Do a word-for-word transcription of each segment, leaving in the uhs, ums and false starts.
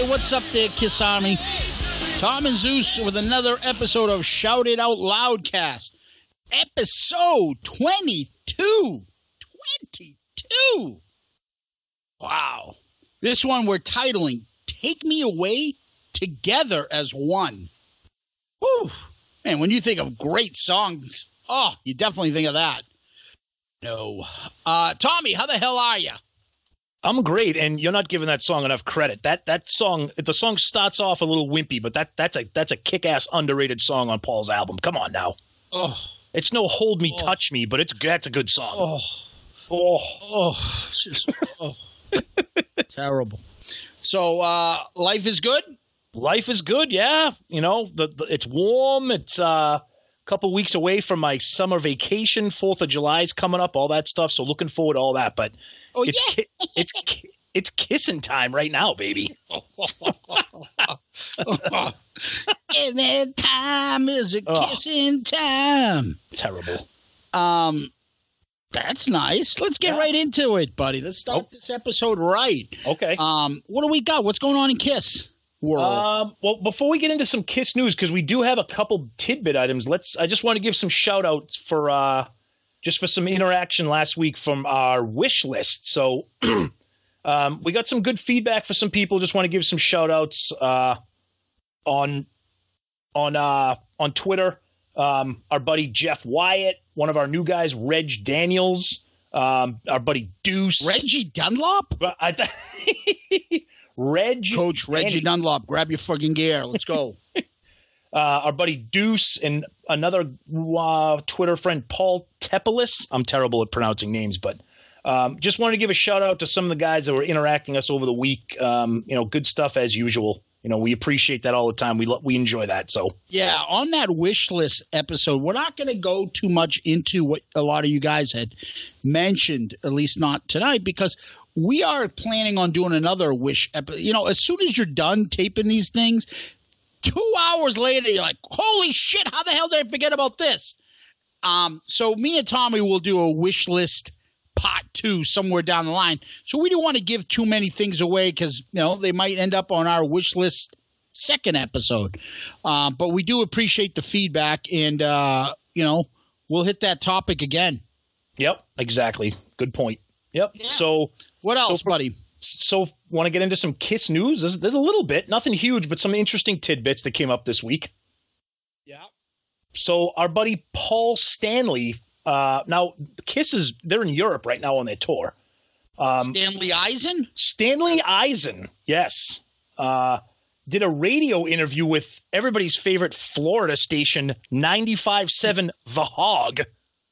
what's up there, Kiss Army? Tom and Zeus with another episode of Shout It Out Loudcast. Episode twenty-two. twenty-two. Wow. This one we're titling, Take Me Away Together as One. Whew. Man, when you think of great songs, oh, you definitely think of that. No. Uh, Tommy, how the hell are you? I'm great, and you're not giving that song enough credit. That that song, the song starts off a little wimpy, but that that's a that's a kick-ass underrated song on Paul's album. Come on now. Oh, it's no Hold Me, oh. Touch Me, but it's that's a good song. Oh, oh, oh, it's just oh. Terrible. So, uh, life is good? Life is good, yeah. You know, the, the it's warm. It's uh, a couple weeks away from my summer vacation. Fourth of July is coming up, all that stuff. So looking forward to all that, but. Oh, it's yeah. ki- it's ki- it's kissing time right now, baby. Every time is a Oh. kissing time. Terrible. Um, that's nice. Let's get Yeah. right into it, buddy. Let's start Oh. this episode right. Okay. Um, what do we got? What's going on in Kiss world? Um, well, before we get into some Kiss news, because we do have a couple tidbit items, let's. I just want to give some shout outs for uh, just for some interaction last week from our wish list. So um, we got some good feedback for some people. Just want to give some shout outs uh, on on uh, on Twitter. Um, our buddy Jeff Wyatt, one of our new guys, Reg Daniels, um, our buddy Deuce, Reggie Dunlop? But I th- Reg, Coach Reggie Danny. Dunlop, grab your fucking gear. Let's go. Uh, our buddy Deuce and another uh, Twitter friend, Paul Tepelis. I'm terrible at pronouncing names, but um, just wanted to give a shout out to some of the guys that were interacting us over the week. Um, you know, good stuff as usual. You know, we appreciate that all the time. We lo- we enjoy that. So Yeah, on that wish list episode, we're not going to go too much into what a lot of you guys had mentioned, at least not tonight, because we are planning on doing another wish episode. You know, as soon as you're done taping these things, two hours later, you're like, holy shit, how the hell did I forget about this? Um, so me and Tommy will do a wish list part two somewhere down the line. So we don't want to give too many things away because, you know, they might end up on our wish list second episode. Um, but we do appreciate the feedback, and, uh, you know, we'll hit that topic again. Yep, exactly. Good point. Yep. Yeah. So What else, so for- buddy? So want to get into some Kiss news? There's, there's a little bit, nothing huge, but some interesting tidbits that came up this week. Yeah. So our buddy Paul Stanley, uh, now Kiss is, they're in Europe right now on their tour. Um, Stanley Eisen? Stanley Eisen, yes, uh, did a radio interview with everybody's favorite Florida station, ninety-five point seven The Hog.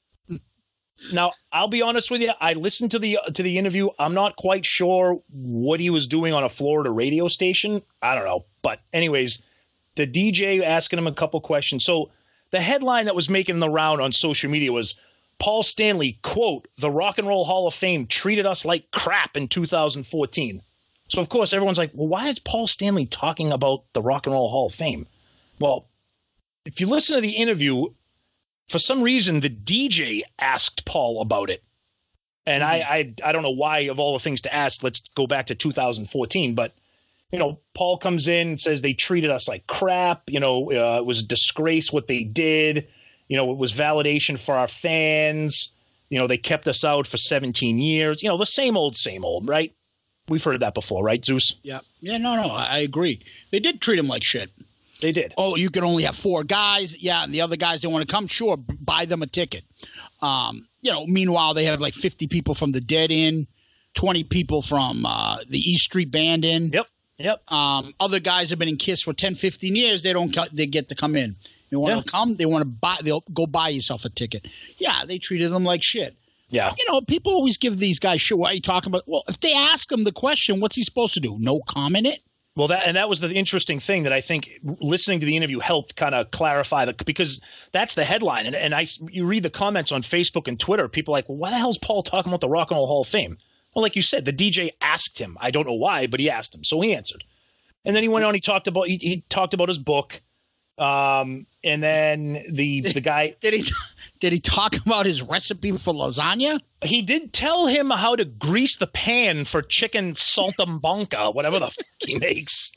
Now, I'll be honest with you. I listened to the to the interview. I'm not quite sure what he was doing on a Florida radio station. I don't know. But anyways, the D J asking him a couple questions. So the headline that was making the round on social media was Paul Stanley, quote, "The Rock and Roll Hall of Fame treated us like crap in two thousand fourteen. So, of course, everyone's like, well, why is Paul Stanley talking about the Rock and Roll Hall of Fame? Well, if you listen to the interview, for some reason, the D J asked Paul about it. And mm-hmm. I, I I don't know why, of all the things to ask, let's go back to two thousand fourteen. But, you know, Paul comes in and says they treated us like crap. You know, uh, it was a disgrace what they did. You know, it was validation for our fans. You know, they kept us out for seventeen years. You know, the same old, same old, right? We've heard that before, right, Zeus? Yeah. Yeah, no, no, I agree. They did treat him like shit. They did. Oh, you can only have four guys. Yeah, and the other guys don't want to come. Sure, b- buy them a ticket. Um, you know, meanwhile, they have like fifty people from the Dead in, twenty people from uh, the East Street Band in. Yep, yep. Um, other guys have been in Kiss for ten, fifteen years. They don't. They get to come in. They want Yeah. to come. They want to buy. They'll go buy yourself a ticket. Yeah, they treated them like shit. Yeah. You know, people always give these guys shit. What are you talking about? Well, if they ask him the question, what's he supposed to do? No comment it? Well, that and that was the interesting thing that I think listening to the interview helped kind of clarify the because that's the headline. And, and I you read the comments on Facebook and Twitter, people are like, well, why the hell is Paul talking about the Rock and Roll Hall of Fame? Well, like you said, the D J asked him. I don't know why, but he asked him. So he answered. And then he went on, he talked about he, he talked about his book. Um, and then the the guy did he did he talk about his recipe for lasagna? He did tell him how to grease the pan for chicken saltimbocca, whatever the fuck he makes.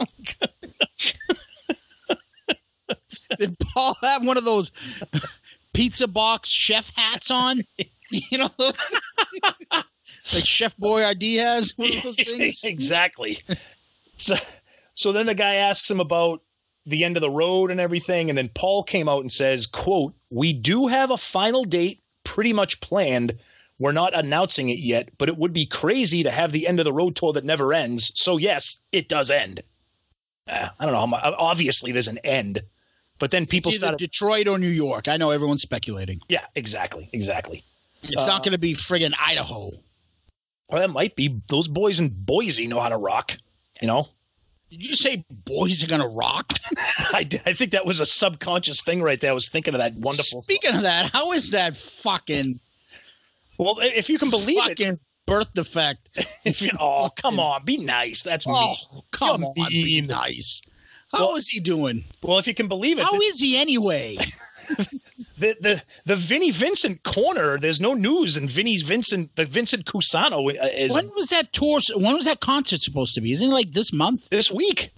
Did Paul have one of those pizza box chef hats on? You know, like Chef Boyardee has one of those things. Exactly. So, so then the guy asks him about the end of the road and everything, and then Paul came out and says, quote, "We do have a final date pretty much planned. We're not announcing it yet, but it would be crazy to have the end of the road tour that never ends. So yes, it does end." Uh, I don't know how much. Obviously, there's an end, but then people it's either started Detroit or New York. I know everyone's speculating. Yeah, exactly, exactly. It's uh, not going to be friggin' Idaho. Well, that might be. Those boys in Boise know how to rock. You know. Did you say boys are going to rock? I, I think that was a subconscious thing right there. I was thinking of that wonderful. Speaking of that, how is that fucking? Well, if you can believe fucking it, birth defect. If you, oh, come on, be nice. That's oh, mean. come You're on, be mean. nice. How Well- is he doing? Well, if you can believe it, How the, is he anyway? the the the Vinnie Vincent corner. There's no news, and Vinnie's Vincent, the Vincent Cusano is When was that tour? When was that concert supposed to be? Isn't it like this month? this week.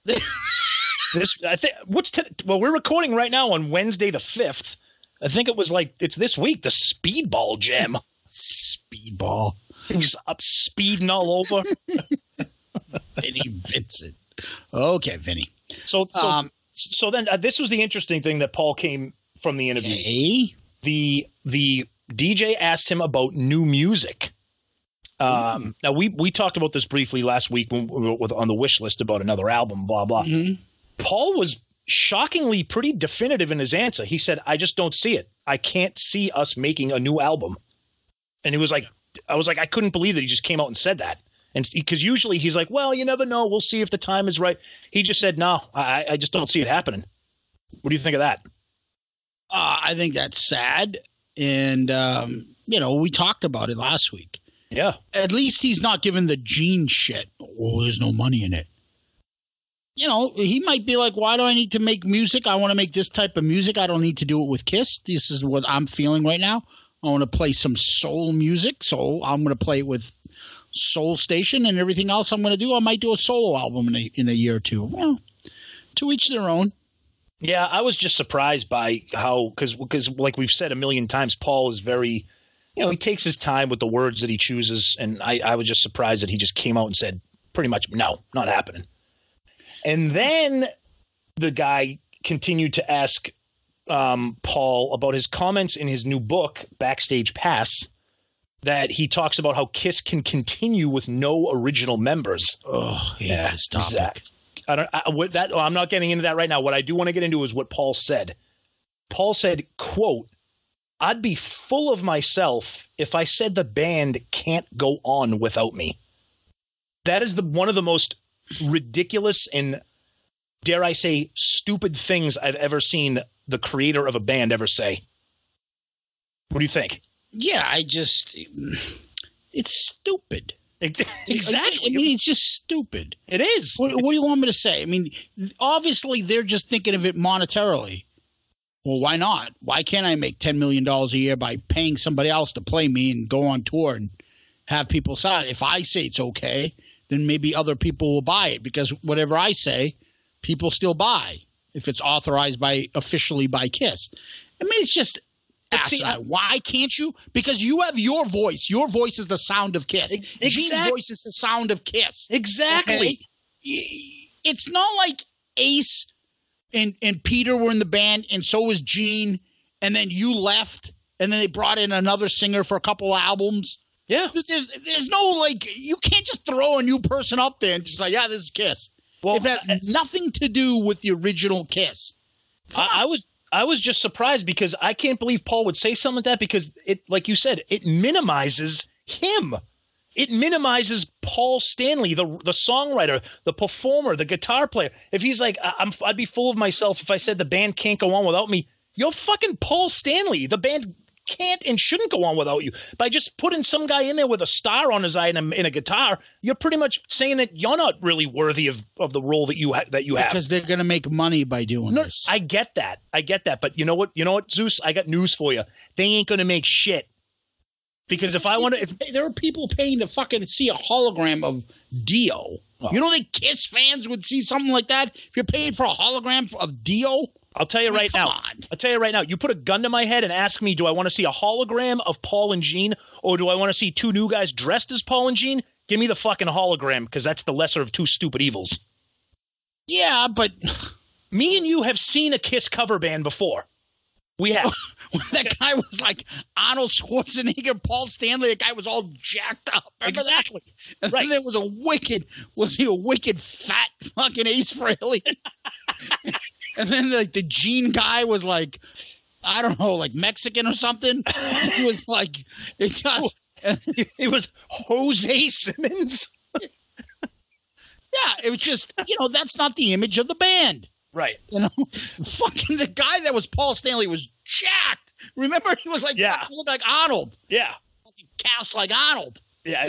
This I think. What's t- well, we're recording right now on Wednesday the fifth. I think it was like it's this week. The Speedball Jam. Speedball. He's up speeding all over. Vinnie Vincent. Okay, Vinny. So so Um, so then uh, this was the interesting thing that Paul came from the interview. Hey. the the D J asked him about new music. Um, now we we talked about this briefly last week when we were with, on the wish list about another album. Blah blah. Mhm. Paul was shockingly pretty definitive in his answer. He said, "I just don't see it. I can't see us making a new album." And he was like, "I was like, I couldn't believe that he just came out and said that." And because usually he's like, "Well, you never know. We'll see if the time is right." He just said, "No, I, I just don't see it happening." What do you think of that? Uh, I think that's sad. And, um, you know, we talked about it last week. Yeah. At least he's not giving the Gene shit. Oh, there's no money in it. You know, he might be like, why do I need to make music? I want to make this type of music. I don't need to do it with Kiss. This is what I'm feeling right now. I want to play some soul music. So I'm going to play it with Soul Station, and everything else I'm going to do, I might do a solo album in a, in a year or two. Well, to each their own. Yeah, I was just surprised by how, because because like we've said a million times, Paul is very, you know, he takes his time with the words that he chooses, and I, I was just surprised that he just came out and said pretty much, no, not happening. And then the guy continued to ask um, Paul about his comments in his new book, Backstage Pass, that he talks about how Kiss can continue with no original members. Oh, yeah, stop Zach. it. I don't. I, what that. Oh, I'm not getting into that right now. What I do want to get into is what Paul said. Paul said, "Quote: I'd be full of myself if I said the band can't go on without me." That is the one of the most ridiculous and, dare I say, stupid things I've ever seen the creator of a band ever say. What do you think? Yeah, I just – it's stupid. Exactly. I mean, it's just stupid. It is. What, what do you want me to say? I mean, obviously they're just thinking of it monetarily. Well, why not? Why can't I make ten million dollars a year by paying somebody else to play me and go on tour and have people sign? If I say it's okay, then maybe other people will buy it, because whatever I say, people still buy if it's authorized by officially by Kiss. I mean, it's just asinine. Why can't you? Because you have your voice. Your voice is the sound of Kiss. Exactly. Gene's voice is the sound of Kiss. Exactly. Okay? It's not like Ace and, and Peter were in the band, and so was Gene, and then you left, and then they brought in another singer for a couple albums. Yeah. There's, there's no, like, you can't just throw a new person up there and just like, yeah, this is Kiss. Well, it has uh, nothing to do with the original Kiss. I, I was I was just surprised, because I can't believe Paul would say something like that, because it, like you said, it minimizes him. It minimizes Paul Stanley, the the songwriter, the performer, the guitar player. If he's like, I, I'm, I'd be full of myself if I said the band can't go on without me. You're fucking Paul Stanley. The band can't and shouldn't go on without you. By just putting some guy in there with a star on his eye and a, and a guitar, you're pretty much saying that you're not really worthy of, of the role that you ha- that you have. Because they're going to make money by doing no, this. I get that. I get that. But you know what? You know what, Zeus? I got news for you. They ain't going to make shit. Because if I want to, if there are people paying to fucking see a hologram of Dio. Oh. You don't think Kiss fans would see something like that if you're paid for a hologram of Dio? I'll tell you I mean, right now. on. I'll tell you right now. You put a gun to my head and ask me, do I want to see a hologram of Paul and Gene, or do I want to see two new guys dressed as Paul and Gene? Give me the fucking hologram, because that's the lesser of two stupid evils. Yeah, but me and you have seen a Kiss cover band before. We have. That guy was like Arnold Schwarzenegger, Paul Stanley. The guy was all jacked up. Remember exactly. That? And right. then there was a wicked, was he a wicked fat fucking Ace Frehley? And then like the Gene guy was like, I don't know, like Mexican or something. He was like, it just. It was Jose Simmons. Yeah, it was just, you know, that's not the image of the band. Right. You know, fucking the guy that was Paul Stanley was jacked. Remember, he was like, yeah, looked like Arnold. Yeah. Fucking cast like Arnold. Yeah.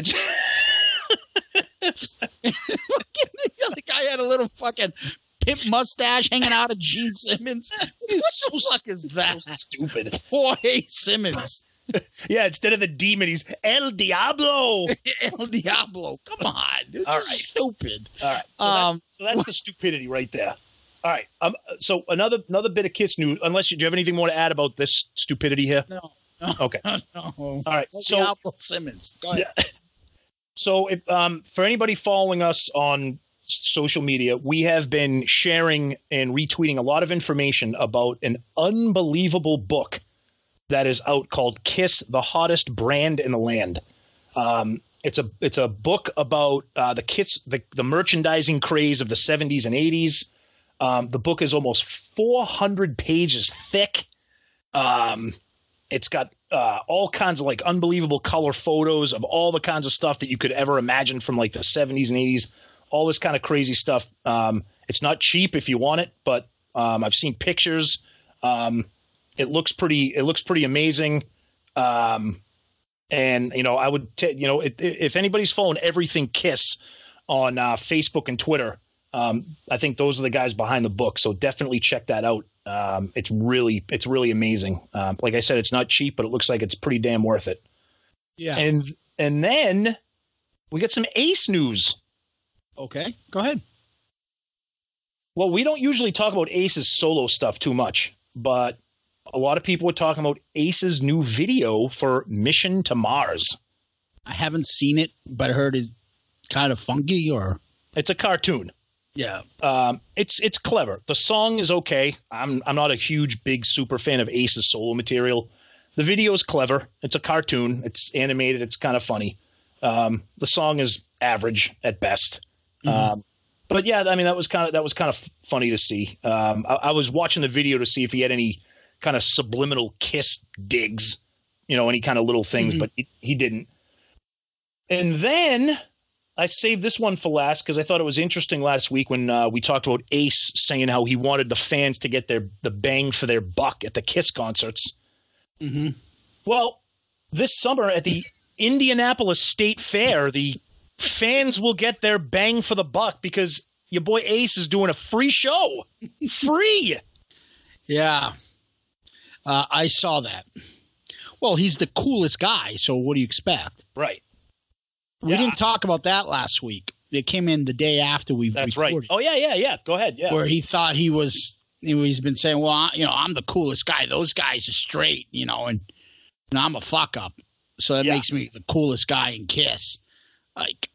The other guy had a little fucking pimp mustache hanging out of Gene Simmons. What so, the fuck is that? So stupid. Jorge Simmons. Yeah, instead of the demon, he's El Diablo. El Diablo. Come on. Dude, All right. Stupid. All right. So, um, that, so that's the stupidity right there. All right. Um. So another another bit of Kiss news. Unless you do you have anything more to add about this stupidity here? No. no okay. No. All right. El so Diablo Simmons. Go ahead. Yeah. So if um for anybody following us on social media, we have been sharing and retweeting a lot of information about an unbelievable book that is out called Kiss, the Hottest Brand in the Land. Um, it's a it's a book about uh, the Kiss, the, the merchandising craze of the seventies and eighties. Um, the book is almost four hundred pages thick. Um, it's got uh, all kinds of like unbelievable color photos of all the kinds of stuff that you could ever imagine from like the seventies and eighties. All this kind of crazy stuff. Um, it's not cheap if you want it, but um, I've seen pictures. Um, it looks pretty. It looks pretty amazing. Um, and you know, I would, t- you know, if, if anybody's following Everything Kiss on uh, Facebook and Twitter, um, I think those are the guys behind the book. So definitely check that out. Um, it's really, it's really amazing. Um, like I said, it's not cheap, but it looks like it's pretty damn worth it. Yeah. And and then we get some Ace news. Okay, go ahead. Well, we don't usually talk about Ace's solo stuff too much, but a lot of people were talking about Ace's new video for Mission to Mars. I haven't seen it, but I heard it kind of funky or it's a cartoon. Yeah. Um, it's it's clever. The song is okay. I'm I'm not a huge, big, super fan of Ace's solo material. The video is clever. It's a cartoon. It's animated. It's kind of funny. Um, the song is average at best. Mm-hmm. Um, but yeah, I mean that was kind of that was kind of funny to see. Um, I, I was watching the video to see if he had any kind of subliminal Kiss digs, you know, any kind of little things, mm-hmm. but he, he didn't. And then I saved this one for last because I thought it was interesting last week when uh, we talked about Ace saying how he wanted the fans to get their the bang for their buck at the Kiss concerts. Mm-hmm. Well, this summer at the Indianapolis State Fair, the fans will get their bang for the buck because your boy Ace is doing a free show. Free. Yeah. Uh, I saw that. Well, he's the coolest guy, so what do you expect? Right. We yeah. didn't talk about that last week. It came in the day after we That's recorded. right. Oh, yeah, yeah, yeah. Go ahead. Yeah. Where he thought he was, you know, he's been saying, well, I, you know, I'm the coolest guy. Those guys are straight, you know, and, and I'm a fuck up. So that yeah. makes me the coolest guy in Kiss. Like,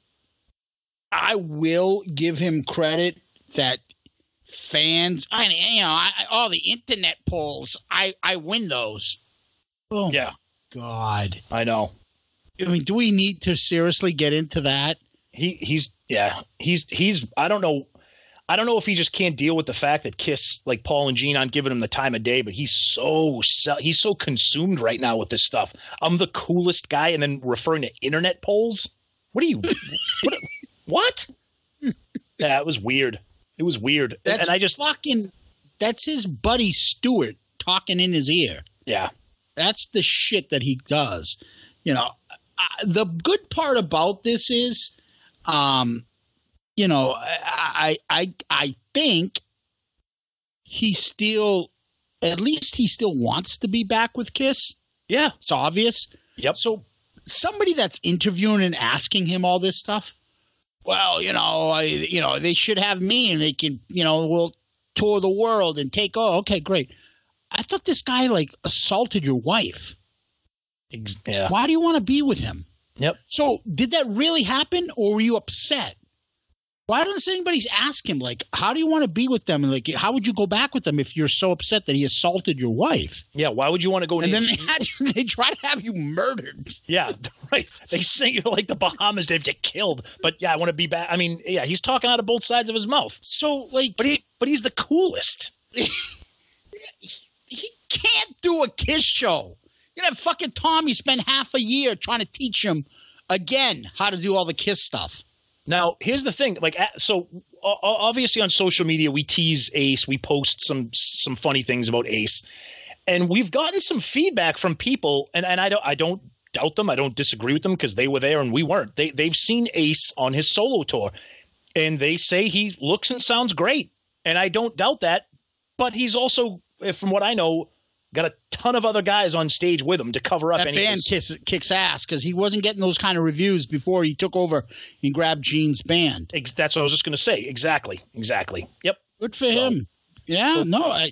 I will give him credit that fans, I mean, you know, I, all the internet polls, I, I win those. Oh, yeah. God. I know. I mean, do we need to seriously get into that? He he's yeah he's he's I don't know I don't know if he just can't deal with the fact that Kiss, like Paul and Gene, aren't giving him the time of day, but he's so he's so consumed right now with this stuff. I'm the coolest guy, and then referring to internet polls. What are you? what? what? Yeah, it was weird. It was weird. That's and I just fucking. That's his buddy Stewart talking in his ear. Yeah. That's the shit that he does. You know, uh, the good part about this is, um, you know, I, I, I think he still, at least he still wants to be back with Kiss. Yeah. It's obvious. Yep. So somebody that's interviewing and asking him all this stuff, well, you know, I, you know, they should have me and they can, you know, we'll tour the world and take, oh, okay, great. I thought this guy, like, assaulted your wife. Yeah. Why do you want to be with him? Yep. So did that really happen, or were you upset? Why doesn't anybody ask him, like, how do you want to be with them? And, like, how would you go back with them if you're so upset that he assaulted your wife? Yeah, why would you want to go? And then they, had you, they try to have you murdered. Yeah, right. They say you're like the Bahamas, they've get killed. But, yeah, I want to be back. I mean, yeah, he's talking out of both sides of his mouth. So, like. But, he, but he's the coolest. He can't do a Kiss show. You know, fucking Tommy spent half a year trying to teach him again how to do all the Kiss stuff. Now, here's the thing. Like, so obviously on social media, we tease Ace. We post some some funny things about Ace, and we've gotten some feedback from people. And, and I don't I don't doubt them. I don't disagree with them because they were there and we weren't. They they've seen Ace on his solo tour, and they say he looks and sounds great. And I don't doubt that. But he's also, from what I know, got a ton of other guys on stage with him to cover up that any band of his... kiss, kicks ass because he wasn't getting those kind of reviews before he took over and grabbed Gene's band. That's what I was just going to say. Exactly. Exactly. Yep. Good for so, him. Yeah. So, no, I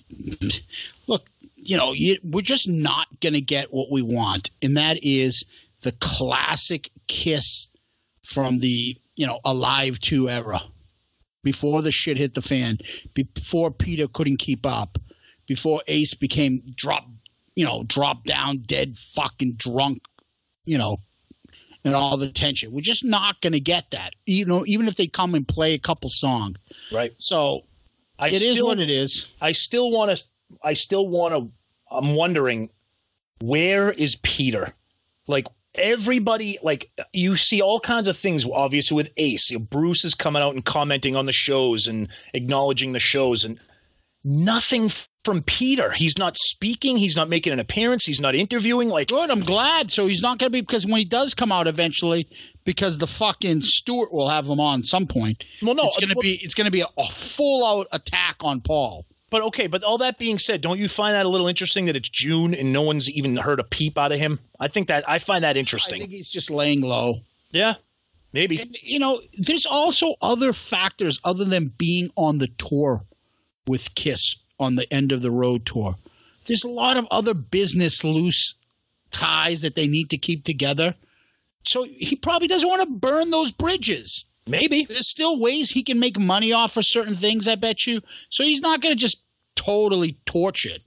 look, you know, you, we're just not going to get what we want. And that is the classic Kiss from the, you know, Alive two era. Before the shit hit the fan, before Peter couldn't keep up, before Ace became drop, you know, drop down, dead, fucking drunk, you know, and all the tension. We're just not going to get that, you know, even if they come and play a couple songs. Right. So I it still, is what it is. I still want to. I still want to. I'm wondering, where is Peter? Like. Everybody, like, you see all kinds of things, obviously, with Ace. You know, Bruce is coming out and commenting on the shows and acknowledging the shows, and nothing from Peter. He's not speaking. He's not making an appearance. He's not interviewing. Like, good. I'm glad. So he's not going to be, because when he does come out eventually, because the fucking Stewart will have him on some point. Well, no, it's going to well, be it's going to be a, a full out attack on Paul. But okay, but all that being said, don't you find that a little interesting that it's June and no one's even heard a peep out of him? I think that I find that interesting. I think he's just laying low. Yeah, maybe. And, you know, there's also other factors other than being on the tour with Kiss on the End of the Road tour. There's a lot of other business loose ties that they need to keep together. So he probably doesn't want to burn those bridges. Maybe. There's still ways he can make money off of certain things, I bet you. So he's not going to just totally torch it.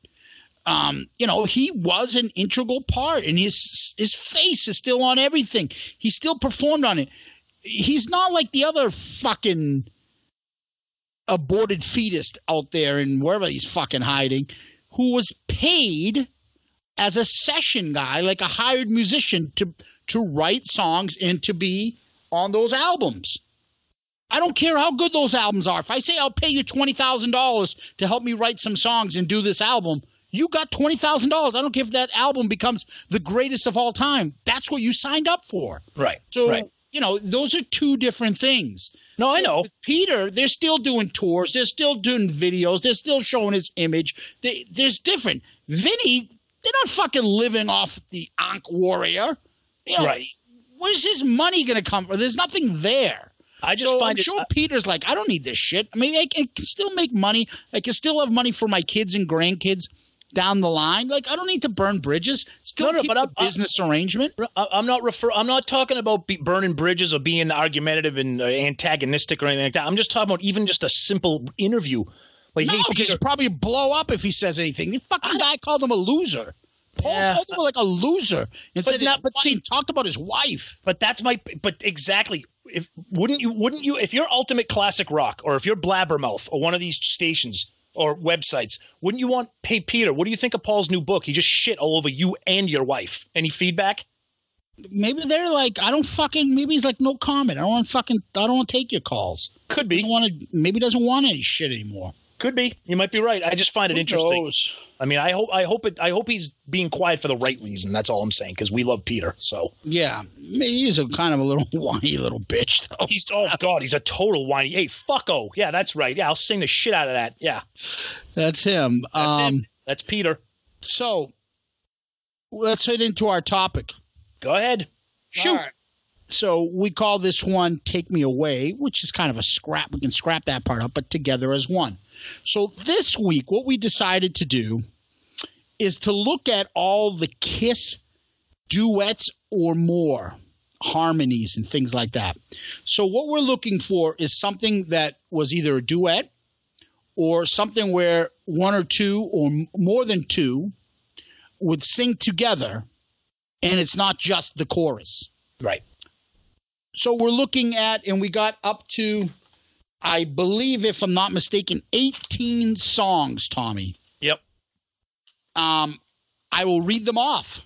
Um, you know, he was an integral part, and his his face is still on everything. He still performed on it. He's not like the other fucking aborted fetus out there and wherever he's fucking hiding, who was paid as a session guy, like a hired musician, to to write songs and to be on those albums. I don't care how good those albums are. If I say I'll pay you twenty thousand dollars to help me write some songs and do this album, you got twenty thousand dollars. I don't care if that album becomes the greatest of all time. That's what you signed up for. Right. So, right. you know, those are two different things. No, so I know. With Peter, they're still doing tours. They're still doing videos. They're still showing his image. They, there's different. Vinny, they're not fucking living off the Ankh Warrior. You know, right. Where's his money going to come from? There's nothing there. I just so find I'm it, sure uh, Peter's like, I don't need this shit. I mean, I can still make money. I can still have money for my kids and grandkids down the line. Like, I don't need to burn bridges. Still no, no, keep but the I'm, business I'm, arrangement. I'm not refer. I'm not talking about be burning bridges or being argumentative and uh, antagonistic or anything like that. I'm just talking about even just a simple interview. Like, no, hey, because Peter, he'll probably blow up if he says anything. The fucking guy called him a loser. Paul yeah. called him like a loser and but said, not, but see, talked about his wife. But that's my. But exactly. If wouldn't you? Wouldn't you? If you're Ultimate Classic Rock or if you're Blabbermouth or one of these stations or websites, wouldn't you want? Hey, Peter, what do you think of Paul's new book? He just shit all over you and your wife. Any feedback? Maybe they're like, I don't fucking. Maybe he's like, no comment. I don't want fucking. I don't want to take your calls. Could be. Want to? Maybe he doesn't want any shit anymore. Could be. You might be right. I just find it Who interesting. knows? I mean, I hope I hope it I hope he's being quiet for the right reason. That's all I'm saying, because we love Peter. So Yeah, he's a kind of a little whiny little bitch, though. he's oh god, he's a total whiny. Hey, fucko. Yeah, that's right. Yeah, I'll sing the shit out of that. Yeah, That's him. that's um, him. That's Peter. So let's head into our topic. Go ahead. Shoot. All right. So we call this one "Take Me Away," which is kind of a scrap. We can scrap that part up, but together as one. So this week, what we decided to do is to look at all the Kiss duets or more, harmonies and things like that. So what we're looking for is something that was either a duet or something where one or two or m- more than two would sing together, and it's not just the chorus. Right. So we're looking at, and we got up to, I believe, if I'm not mistaken, eighteen songs, Tommy. Yep. Um, I will read them off.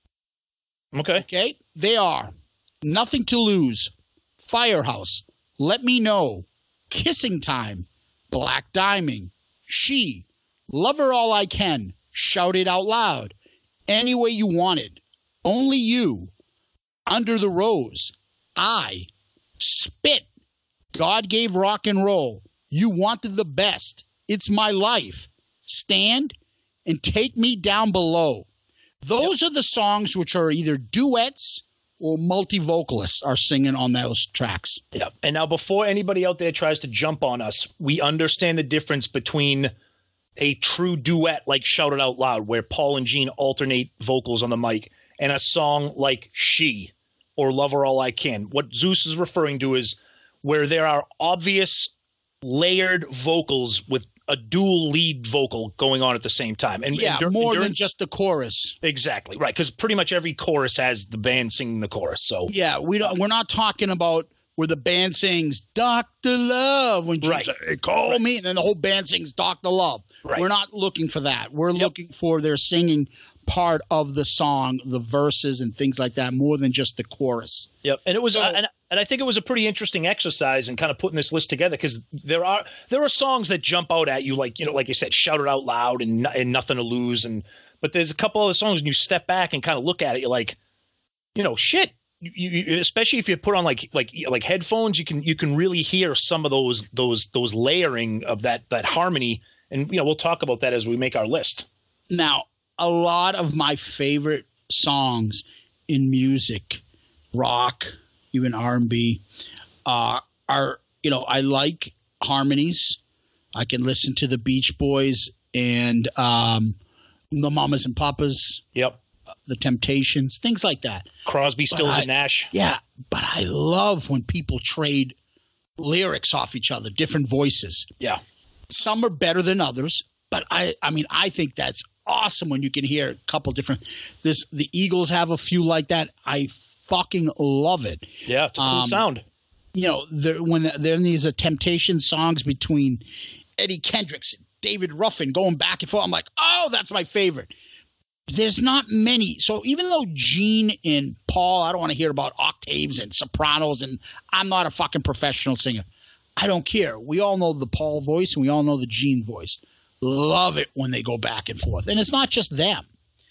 Okay. Okay? They are Nothing to Lose, Firehouse, Let Me Know, Kissing Time, Black Diamond, She, Love Her All I Can, Shout It Out Loud, Any Way You Wanted, Only You, Under the Rose, I, Spit, God Gave Rock and Roll, You Wanted the Best, It's My Life, Stand, and Take Me Down Below. Those yep. are the songs which are either duets or multi-vocalists are singing on those tracks. Yeah. And now before anybody out there tries to jump on us, we understand the difference between a true duet like Shout It Out Loud, where Paul and Gene alternate vocals on the mic, and a song like She or Love Her All I Can. What Zeus is referring to is where there are obvious layered vocals with a dual lead vocal going on at the same time. And yeah, and dur- more during, than just the chorus. Exactly. Right. Because pretty much every chorus has the band singing the chorus. So yeah, we don't, we're not talking about where the band sings Doctor Love when Gene right. says, hey, call right. me, and then the whole band sings Doctor Love. Right. We're not looking for that. We're yep. looking for their singing part of the song, the verses and things like that, more than just the chorus. Yep. And it was, so, uh, and, and I think it was a pretty interesting exercise in kind of putting this list together, because there are there are songs that jump out at you, like you know, like you said, Shout It Out Loud and, and Nothing to Lose, and but there's a couple other songs, and you step back and kind of look at it, you're like, you know, shit. You, you, especially if you put on like like like headphones, you can you can really hear some of those those those layering of that that harmony, and you know we'll talk about that as we make our list. Now, a lot of my favorite songs in music, rock, even R and B, uh, are you know I like harmonies. I can listen to the Beach Boys and um, the Mamas and Papas. Yep. The Temptations, things like that. Crosby, Stills, and Nash. Yeah, but I love when people trade lyrics off each other, different voices. Yeah. Some are better than others, but I I mean, I think that's awesome when you can hear a couple different – this the Eagles have a few like that. I fucking love it. Yeah, it's a cool um, sound. You know, there, when there are these uh, Temptation songs between Eddie Kendricks and David Ruffin going back and forth, I'm like, oh, that's my favorite. There's not many. So even though Gene and Paul, I don't want to hear about octaves and sopranos, and I'm not a fucking professional singer. I don't care. We all know the Paul voice and we all know the Gene voice. Love it when they go back and forth. And it's not just them.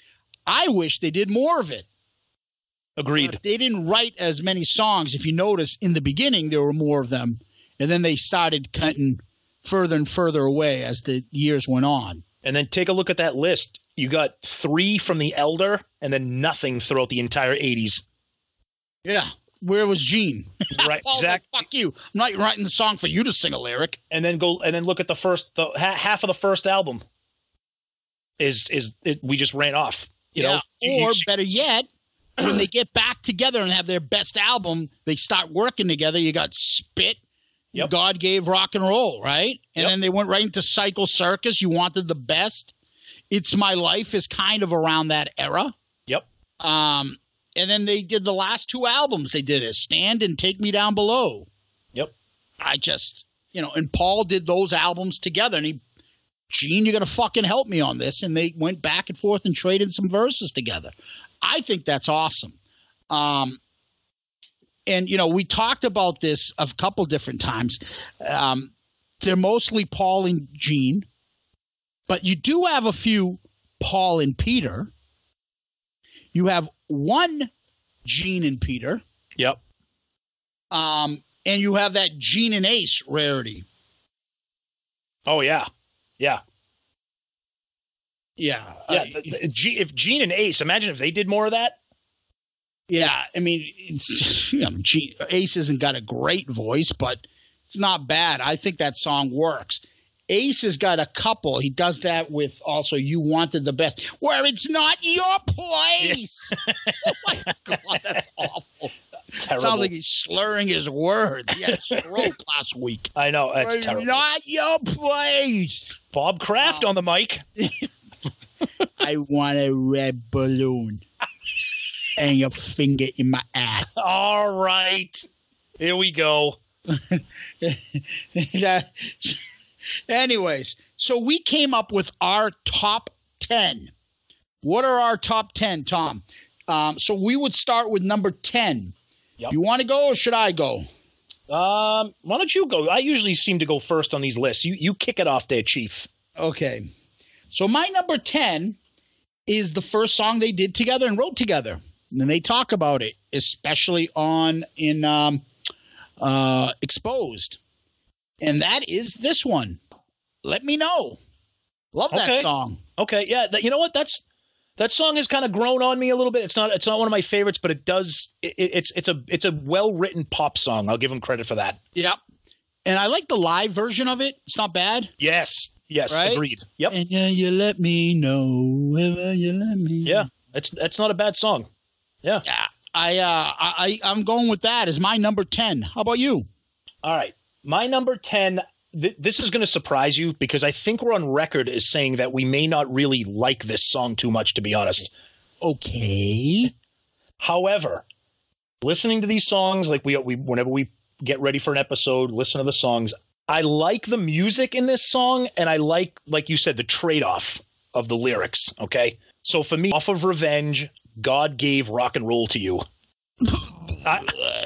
I wish they did more of it. Agreed. But they didn't write as many songs. If you notice, in the beginning, there were more of them. And then they started cutting further and further away as the years went on. And then take a look at that list. You got three from The Elder and then nothing throughout the entire eighties. Yeah. Where was Gene? Right. Exactly. Like, fuck you. I'm not writing the song for you to sing a lyric. And then go and then look at the first the ha- half of the first album. Is is it, we just ran off. You yeah. know. Or you, better yet, when they get back together and have their best album, they start working together. You got Spit. Yep. God Gave Rock and Roll, right? And yep. then they went right into Psycho Circus. You Wanted the Best. It's My Life is kind of around that era. Yep. Um, and then they did the last two albums they did is Stand and Take Me Down Below. Yep. I just, you know, and Paul did those albums together. And he, Gene, you're going to fucking help me on this. And they went back and forth and traded some verses together. I think that's awesome. Um, and, you know, we talked about this a couple different times. Um, they're mostly Paul and Gene, but you do have a few Paul and Peter. You have one Gene and Peter. Yep. Um, and you have that Gene and Ace rarity. Oh, yeah. Yeah. Yeah. Yeah. Uh, the, the, G, if Gene and Ace, imagine if they did more of that. Yeah. I mean, it's, you know, Gene, Ace hasn't got a great voice, but it's not bad. I think that song works. Ace has got a couple. He does that with also You Wanted the Best, where it's not your place. Yeah. Oh, my God. That's awful. Terrible. Sounds like he's slurring his words. He had a stroke last week. I know. That's It's terrible. not your place. Bob Kraft Oh. on the mic. I want a red balloon and your finger in my ass. All right. Here we go. That- anyways, so we came up with our top ten. What are our top ten, Tom? Um, so we would start with number ten. Yep. You want to go or should I go? Um, why don't you go? I usually seem to go first on these lists. You you kick it off there, Chief. Okay. So my number ten is the first song they did together and wrote together. And they talk about it, especially on in um, uh, Exposed. And that is this one. Let Me Know. Love that Okay. song. Okay, yeah. That, you know what? That's that song has kind of grown on me a little bit. It's not it's not one of my favorites, but it does. It, it's it's a it's a well written pop song. I'll give him credit for that. Yep. And I like the live version of it. It's not bad. Yes. Yes. Right? Agreed. Yep. And yeah, you let me know wherever you let me. Yeah. That's that's not a bad song. Yeah. Yeah. I uh I I'm going with that as my number ten. How about you? All right. My number ten. Th- this is going to surprise you because I think we're on record as saying that we may not really like this song too much, to be honest. Okay. However, listening to these songs, like we, we whenever we get ready for an episode, listen to the songs. I like the music in this song, and I like, like you said, the trade-off of the lyrics. Okay, so for me, off of Revenge, God gave rock and roll to you. I,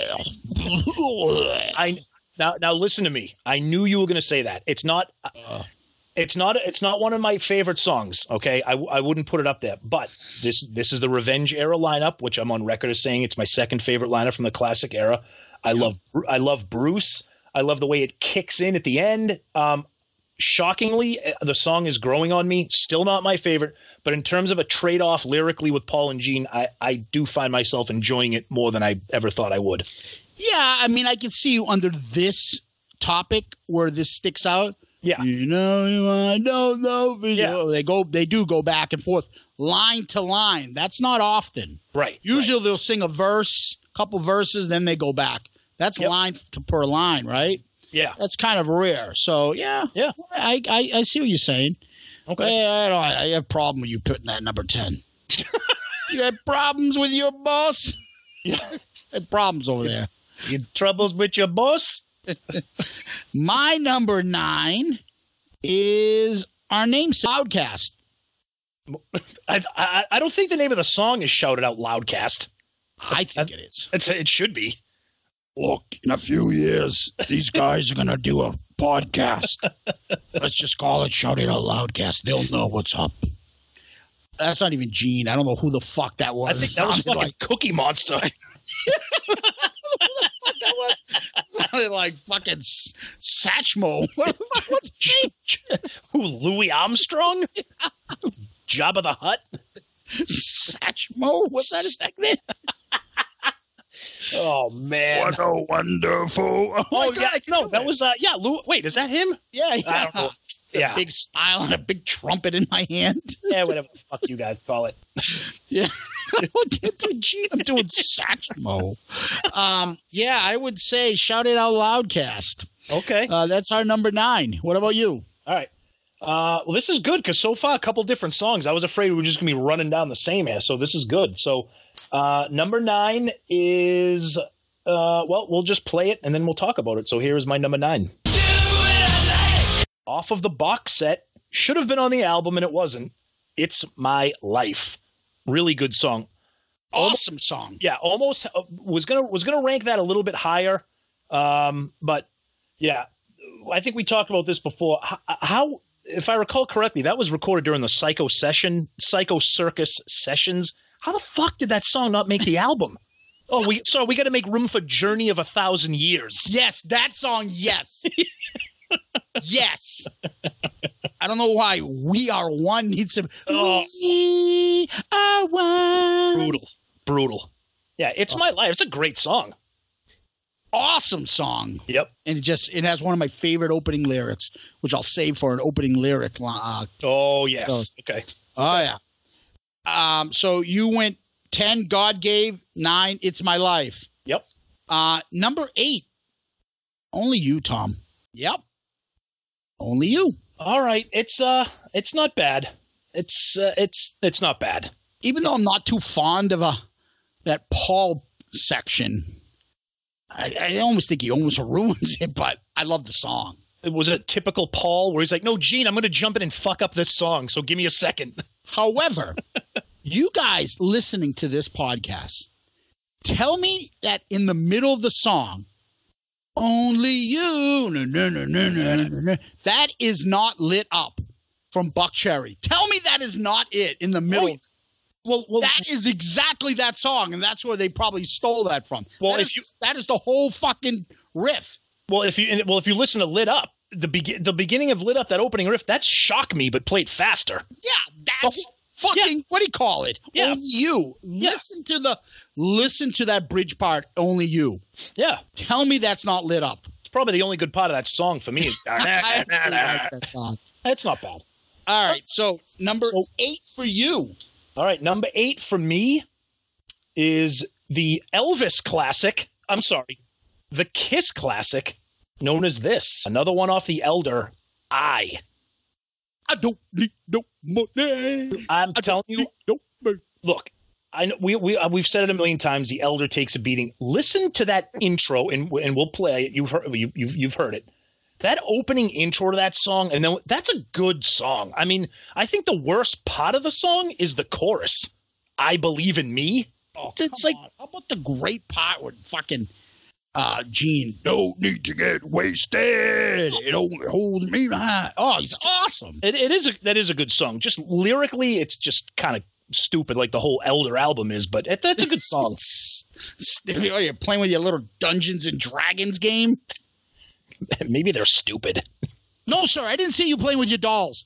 I now now listen to me. I knew you were going to say that. It's not. Uh. It's not. It's not one of my favorite songs. Okay, I, I wouldn't put it up there. But this this is the Revenge era lineup, which I'm on record as saying it's my second favorite lineup from the classic era. I love I love Bruce. I love the way it kicks in at the end. Um, shockingly, the song is growing on me. Still not my favorite, but in terms of a trade off lyrically with Paul and Gene, I I do find myself enjoying it more than I ever thought I would. Yeah, I mean, I can see you under this topic where this sticks out. Yeah. You know, I don't know. For Yeah. sure. They go, they do go back and forth, line to line. That's not often. Right. Usually they'll sing a verse, couple verses, then they go back. That's Yep. line to, per line, right? Yeah. That's kind of rare. So yeah, Yeah. I I, I see what you're saying. Okay. Yeah, I, don't, I have a problem with you putting that number ten. You had problems with your boss. Yeah. Had problems over there. You troubles with your boss? My number nine is our namesake, Loudcast. I, I I don't think the name of the song is shouted out Loudcast. I think it is. It's, it should be. Look, in a few years, these guys are going to do a podcast. Let's just call it Shout It Out Loudcast. They'll know what's up. That's not even Gene. I don't know who the fuck that was. I think that was Sounded fucking like, Cookie Monster. that was sounded like fucking S- Satchmo. What the fuck was Gene? Who, Louis Armstrong? Jabba the Hutt? Satchmo? What's that his name? Oh, man. What a wonderful. Oh, Oh, my God, yeah. I can No, do that was, uh, yeah, Lou. Wait, is that him? Yeah, yeah. I don't know. A Yeah. big smile and a big trumpet in my hand. Yeah, whatever the fuck you guys call it. Yeah. I don't get to Gene. I'm doing Satchmo. Um, yeah, I would say Shout It Out Loudcast. Okay. Uh, that's our number nine. What about you? All right. Uh, well, this is good because so far a couple different songs. I was afraid we were just going to be running down the same here, so this is good. So uh, number nine is, uh, well, we'll just play it and then we'll talk about it. So here is my number nine. Off of the box set, should have been on the album and it wasn't. It's My Life. Really good song. Awesome song. Yeah, almost uh, was gonna was gonna rank that a little bit higher, um, but yeah, I think we talked about this before. How, how, if I recall correctly, that was recorded during the Psycho session, Psycho Circus sessions. How the fuck did that song not make the album? Oh, we so we got to make room for Journey of a Thousand Years. Yes, that song. Yes, yes. I don't know why We Are One needs to. Oh. We are one. Brutal, brutal. Yeah, It's oh. My Life. It's a great song. Awesome song. Yep. And it just it has one of my favorite opening lyrics, which I'll save for an opening lyric. Uh, oh yes. So, okay. Oh yeah. Um. So you went ten. God Gave. Nine. It's My Life. Yep. Uh. Number eight. Only You, Tom. Yep. Only You. All right. It's uh. It's not bad. It's uh, it's it's not bad. Even though I'm not too fond of a that Paul section. I, I almost think he almost ruins it, but I love the song. It was a typical Paul where he's like, no, Gene, I'm going to jump in and fuck up this song, so give me a second. However, you guys listening to this podcast, tell me that in the middle of the song, only you, no, no, no, no, no, no, no, that is not Lit Up from Buck Cherry. Tell me that is not it in the middle. Oh, Well, well, that is exactly that song, and that's where they probably stole that from. Well, that if is, you that is the whole fucking riff. Well, if you well if you listen to Lit Up, the be- the beginning of Lit Up, that opening riff, that's Shock Me, but played faster. Yeah, that's whole, fucking yeah. What do you call it? Yeah. Only You. Yeah. Listen to the listen to that bridge part. Only You. Yeah. Tell me that's not Lit Up. It's probably the only good part of that song for me. I like that song. That's not bad. All right, so number so, eight for you. All right, number eight for me is the Elvis classic. I'm sorry, the Kiss classic, known as this. Another one off the Elder, I. I don't need no money. I'm I telling you, no look, I know we we uh, we've said it a million times. The Elder takes a beating. Listen to that intro, and and we'll play it. You've heard you, you've you've heard it. That opening intro to that song, and then that's a good song. I mean, I think the worst part of the song is the chorus. I believe in me. Oh, it's like, on. How about the great part with fucking uh, Gene? Don't need to get wasted. It only holds me behind. Oh, he's awesome. It, it is a, that is a good song. Just lyrically, it's just kind of stupid, like the whole Elder album is. But it, that's a good song. You're playing with your little Dungeons and Dragons game. Maybe they're stupid. No, sir. I didn't see you playing with your dolls.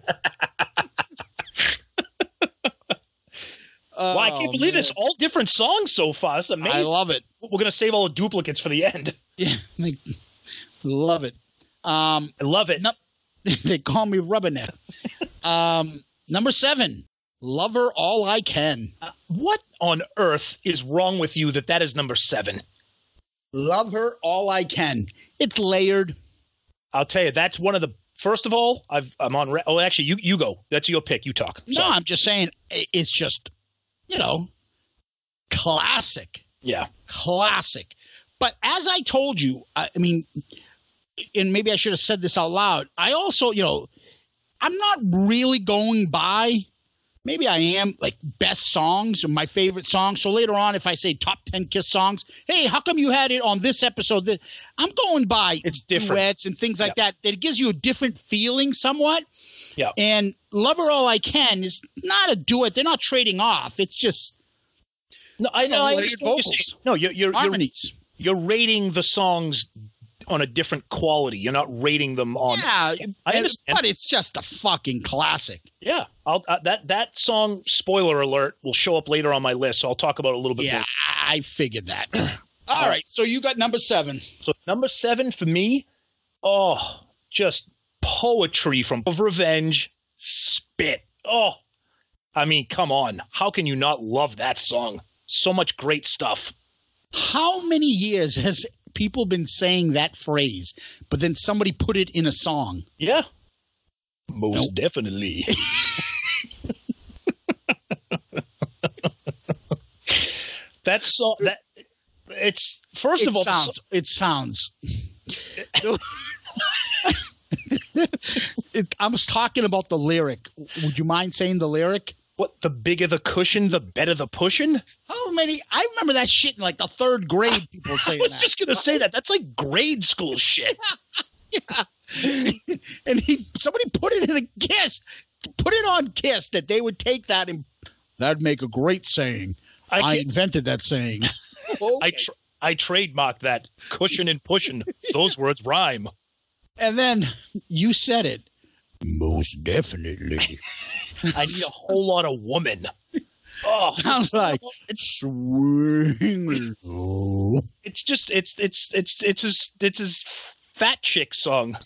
Well, I can't believe man. this. All different songs so far. It's amazing. I love it. We're going to save all the duplicates for the end. Yeah. I love it. Um, I love it. No, they call me Rubberneck. um, number seven, Lover All I Can. Uh, what on earth is wrong with you that that is number seven? Love Her All I Can. It's layered. I'll tell you, that's one of the – first of all, I've, I'm on re- – oh, actually, you, you go. That's your pick. You talk. No, Sorry. I'm just saying it's just, you know, classic. Yeah. Classic. But as I told you, I, I mean, and maybe I should have said this out loud, I also, you know, I'm not really going by – maybe I am like best songs or my favorite songs. So later on, if I say top ten Kiss songs, hey, how come you had it on this episode? That I'm going by it's different duets and things like yeah. that. That it gives you a different feeling somewhat. Yeah. And Love Her All I Can is not a duet. They're not trading off. It's just no. I know. I understand what you're saying. No, you're you're harmonies. You're, you're rating the songs on a different quality. You're not rating them on. Yeah, I understand. But it's just a fucking classic. Yeah, I'll, uh, that that song. Spoiler alert! Will show up later on my list, so I'll talk about it a little bit. Yeah, later. I figured that. All, All right, right, so you got number seven. So number seven for me, oh, just poetry from Of Revenge, Spit. Oh, I mean, come on, how can you not love that song? So much great stuff. How many years has people been saying that phrase, but then somebody put it in a song? Yeah. Most nope. definitely. That's so that it's first it of all sounds, it sounds it, I was talking about the lyric. Would you mind saying the lyric? What, the bigger the cushion, the better the pushing? How many? I remember that shit in like the third grade. People saying that. I was that. just gonna say that. That's like grade school shit. Yeah. And he somebody put it in a Kiss, put it on Kiss that they would take that and that'd make a great saying. I, I invented that saying. Okay. I tr- I trademarked that. Cushion and pushing. Those words rhyme. And then you said it. Most definitely. I need a whole lot of woman. Oh, sounds like it's swing low. It's just it's it's it's it's his it's his fat chick song.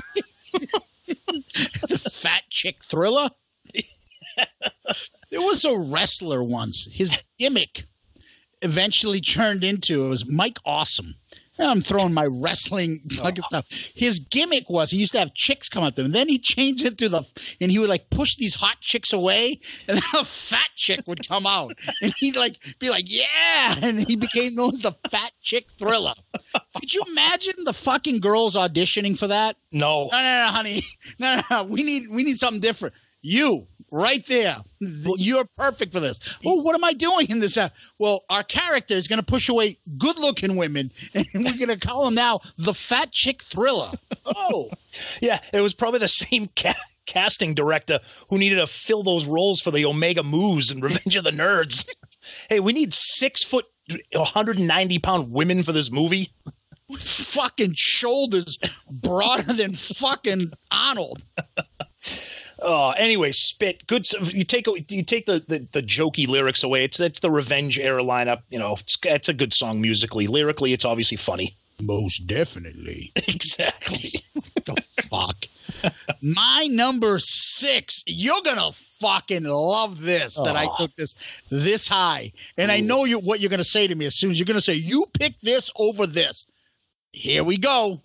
The Fat Chick Thriller. There was a wrestler once. His gimmick eventually turned into it was Mike Awesome. I'm throwing my wrestling fucking stuff. His gimmick was he used to have chicks come up to him. And then he changed it to the and he would like push these hot chicks away, and then a fat chick would come out, and he'd like be like, "Yeah!" And he became known as the Fat Chick Thriller. Could you imagine the fucking girls auditioning for that? No, no, no, no, honey, no, no, no. We need we need something different. You. Right there. You're perfect for this. Oh, what am I doing in this? Uh, well, our character is going to push away good-looking women, and we're going to call him now the Fat Chick Thriller. Oh. Yeah, it was probably the same ca- casting director who needed to fill those roles for the Omega Moose and Revenge of the Nerds. Hey, we need six-foot, one hundred ninety pound women for this movie. With fucking shoulders broader than fucking Arnold. Oh, anyway, Spit. Good. You take you take the, the, the jokey lyrics away. It's it's the Revenge era lineup. You know, it's, it's a good song musically. Lyrically, it's obviously funny. Most definitely. Exactly. What the fuck? My number six. You're gonna fucking love this. That oh. I took this this high, and Ooh. I know you what you're gonna say to me as soon as you're gonna say you picked this over this. Here we go.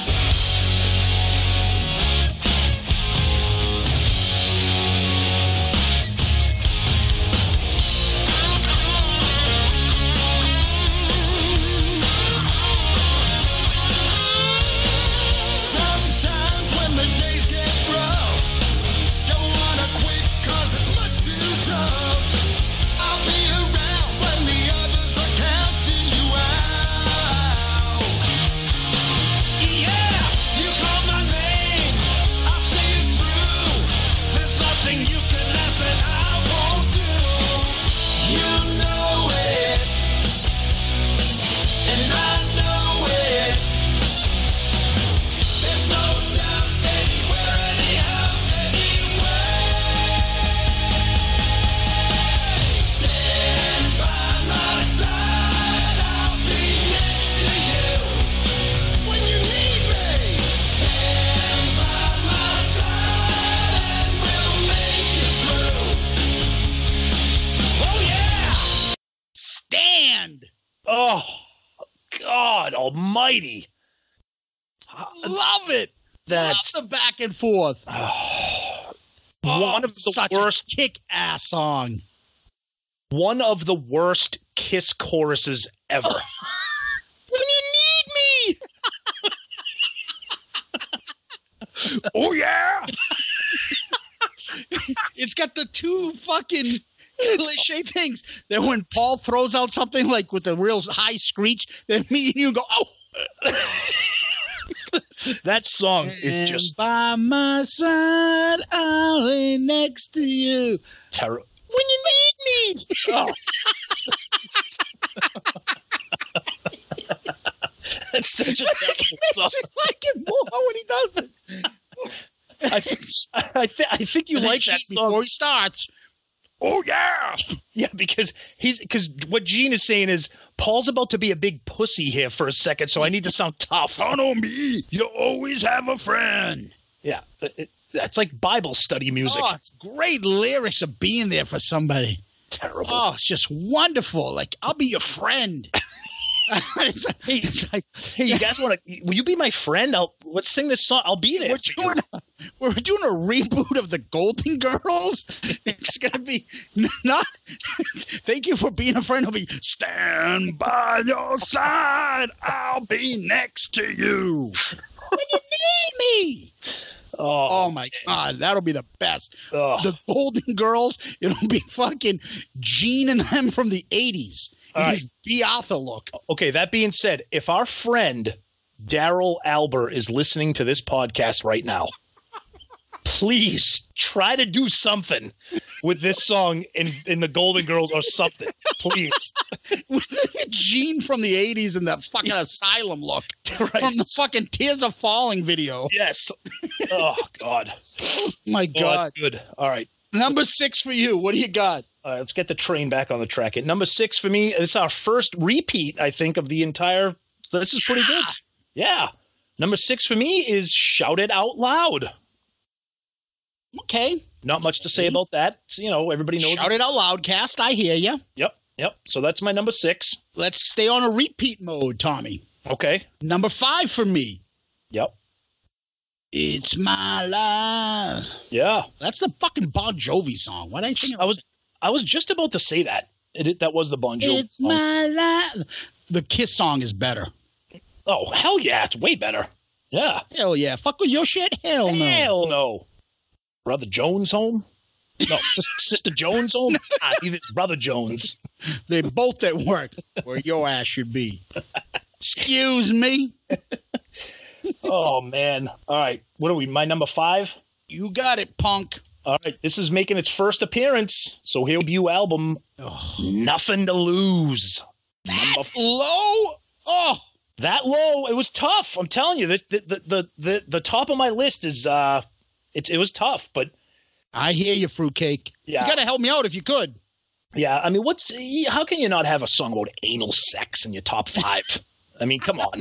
Oh, God almighty. Love it. That's Love the back and forth. Oh, oh, one of the such worst a kick-ass song. One of the worst Kiss choruses ever. When you need me. Oh, yeah. It's got the two fucking cliche things that when Paul throws out something like with a real high screech, then me and you go, oh. That song is and just by my side, I'll lay next to you. Terrible. When you need me. Oh. That's such a terrible It song. makes me like it more when he does it. I think I, th- I think you And like then that Gene, song. before he starts. Oh yeah, Yeah, because he's because what Gene is saying is Paul's about to be a big pussy here for a second, so I need to sound tough. count on me. You always have a friend. Yeah, it, it, that's like Bible study music. Oh, it's great lyrics of being there for somebody. Terrible. Oh, it's just wonderful. Like I'll be your friend. it's, like, Hey, it's like, hey, you guys want to? Will you be my friend? I'll let's sing this song. I'll be there. we're doing a, we're doing a reboot of the Golden Girls. It's gonna be not. Thank you for being a friend. I'll be stand by your side. I'll be next to you when you need me. Oh, Oh my God, that'll be the best. oh. The Golden Girls. It'll be fucking Gene and them from the eighties. All In right. his B. Arthur look. Okay, that being said, if our friend Daryl Alber is listening to this podcast right now, please try to do something with this song in, in the Golden Girls or something. Please. Gene from the eighties and that fucking asylum look Right. from the fucking Tears of Falling video. Yes. Oh, God. Oh, my Oh, God. that's good. All right. Number six for you. What do you got? All right, let's get the train back on the track. At number six for me, it's our first repeat, I think, of the entire. This is pretty good. Yeah. Number six for me is Shout It Out Loud. Okay. Not much to say about that. So, you know, everybody knows. Shout It Out Loud, cast. I hear you. Yep. Yep. So that's my number six. Let's stay on a repeat mode, Tommy. Okay. Number five for me. Yep. It's My Life. Yeah. That's the fucking Bon Jovi song. Why did I sing it? I was I was just about to say that. It, it- that was the Bon Jovi It's song. My Life. The Kiss song is better. Oh, hell yeah. It's way better. Yeah. Hell yeah. Fuck with your shit? Hell no. Hell no. Brother Jones home? No, Sis- Sister Jones home? Ah, either it's Brother Jones. They both at work where your ass should be. Excuse me. Oh, man. All right. What are we? My number five? You got it, punk. All right. This is making its first appearance. So here debut album, Nothing to Lose. That Number f- low? Oh. that low. It was tough. I'm telling you, the the the the, the, the top of my list is uh, it it was tough, but I hear you, fruitcake. Yeah. You got to help me out if you could. yeah. I mean, what's how can you not have a song about anal sex in your top five? I mean, come on.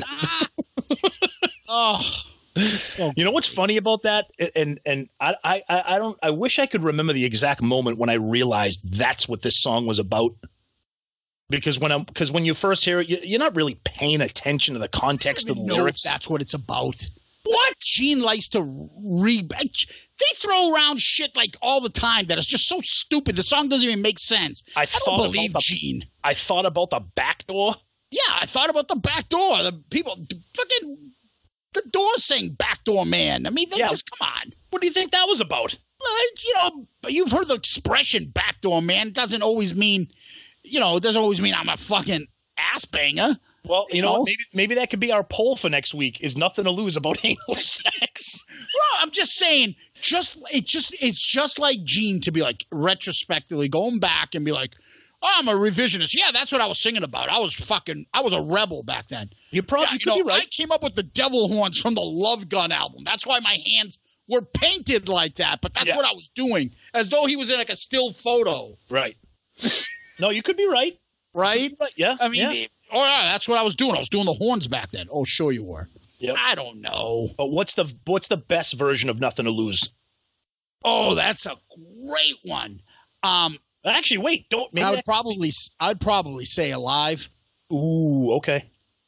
Oh. You know what's funny about that? And and I, I I don't I wish I could remember the exact moment when I realized that's what this song was about. Because when I'm because when you first hear it, you, you're not really paying attention to the context I of don't the even know if lyrics. that's what it's about. What? Gene likes to re. They throw around shit like all the time that is just so stupid. The song doesn't even make sense. I I thought don't believe about the, Gene. I thought about the back door. Yeah, I thought about the back door. The people, fucking, the door saying backdoor man. I mean, they Yeah. just come on. What do you think that was about? Well, you know, you've heard the expression backdoor man. It doesn't always mean, you know, it doesn't always mean I'm a fucking ass banger. Well, you, You know, know? what? maybe maybe that could be our poll for next week. Is nothing to lose about anal sex? Well, I'm just saying, just it just it's just like Gene to be like retrospectively going back and be like, oh, I'm a revisionist. Yeah, that's what I was singing about. I was fucking, I was a rebel back then. You probably Yeah, you could know, be right. I came up with the devil horns from the Love Gun album. That's why my hands were painted like that. But that's Yeah. what I was doing, as though he was in like a still photo, Right. No, you could be right. right? Right. Yeah. I mean, yeah. the- oh yeah, that's what I was doing. I was doing the horns back then. Oh, sure you were. Yep. I don't know. But what's the what's the best version of Nothing to Lose? Oh, that's a great one. Um, Actually, wait. Don't. Maybe I would that- probably, I'd probably say Alive. Ooh. Okay.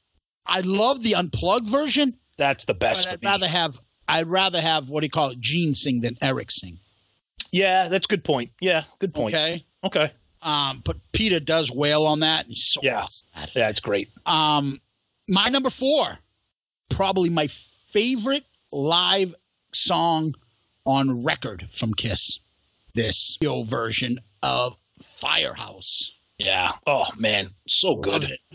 I love the unplugged version, That's the best but for I'd me. rather have, I'd rather have what do you call it, Gene sing than Eric sing. Yeah, that's a good point. Yeah, good point. Okay. Okay. Um, but Peter does wail on that. And he's so Yeah. awesome at it. Yeah, it's great. Um, my number four, probably my favorite live song on record from Kiss. This video version of Firehouse. Yeah. Oh man, so Love good. it.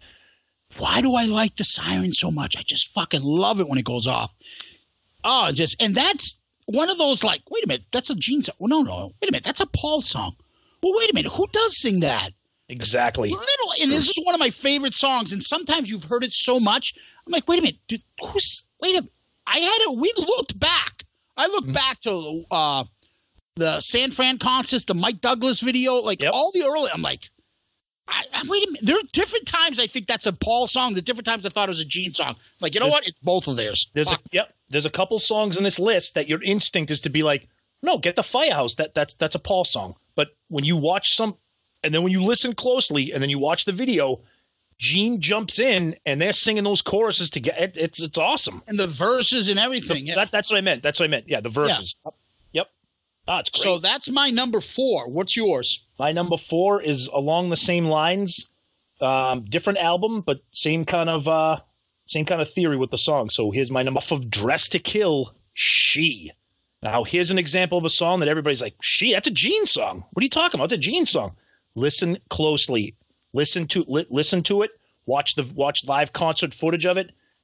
Why do I like the siren so much? I just fucking love it when it goes off. Oh, it's just and that's one of those like, wait a minute, that's a Gene song. Well, no, no, wait a minute, that's a Paul song. Well, wait a minute, who does sing that? Exactly. Little, and this is one of my favorite songs. And sometimes you've heard it so much, I'm like, wait a minute, dude, who's? Wait a minute, I had it. We looked back. I looked Mm-hmm. back to uh, the San Fran concerts, the Mike Douglas video, like Yep. all the early. I'm like, I, I, wait a minute. There are different times I think that's a Paul song. The different times I thought it was a Gene song. Like, you know There's- what? It's both of theirs. There's a Fuck. yep. There's a couple songs in this list that your instinct is to be like, no, get the Firehouse. That that's that's a Paul song. But when you watch some, and then when you listen closely, and then you watch the video, Gene jumps in and they're singing those choruses together. It, it's it's awesome. And the verses and everything. yeah. That, that's what I meant. That's what I meant. Yeah, the verses. Yep. Ah, it's great. So that's my number four. What's yours? My number four is along the same lines, um, different album, but same kind of uh, same kind of theory with the song. So here's my number off of Dress to Kill, She. Now here's an example of a song that everybody's like, She, that's a Gene song. What are you talking about? It's a Gene song. Listen closely. Listen to li- listen to it. Watch the watch live concert footage of it.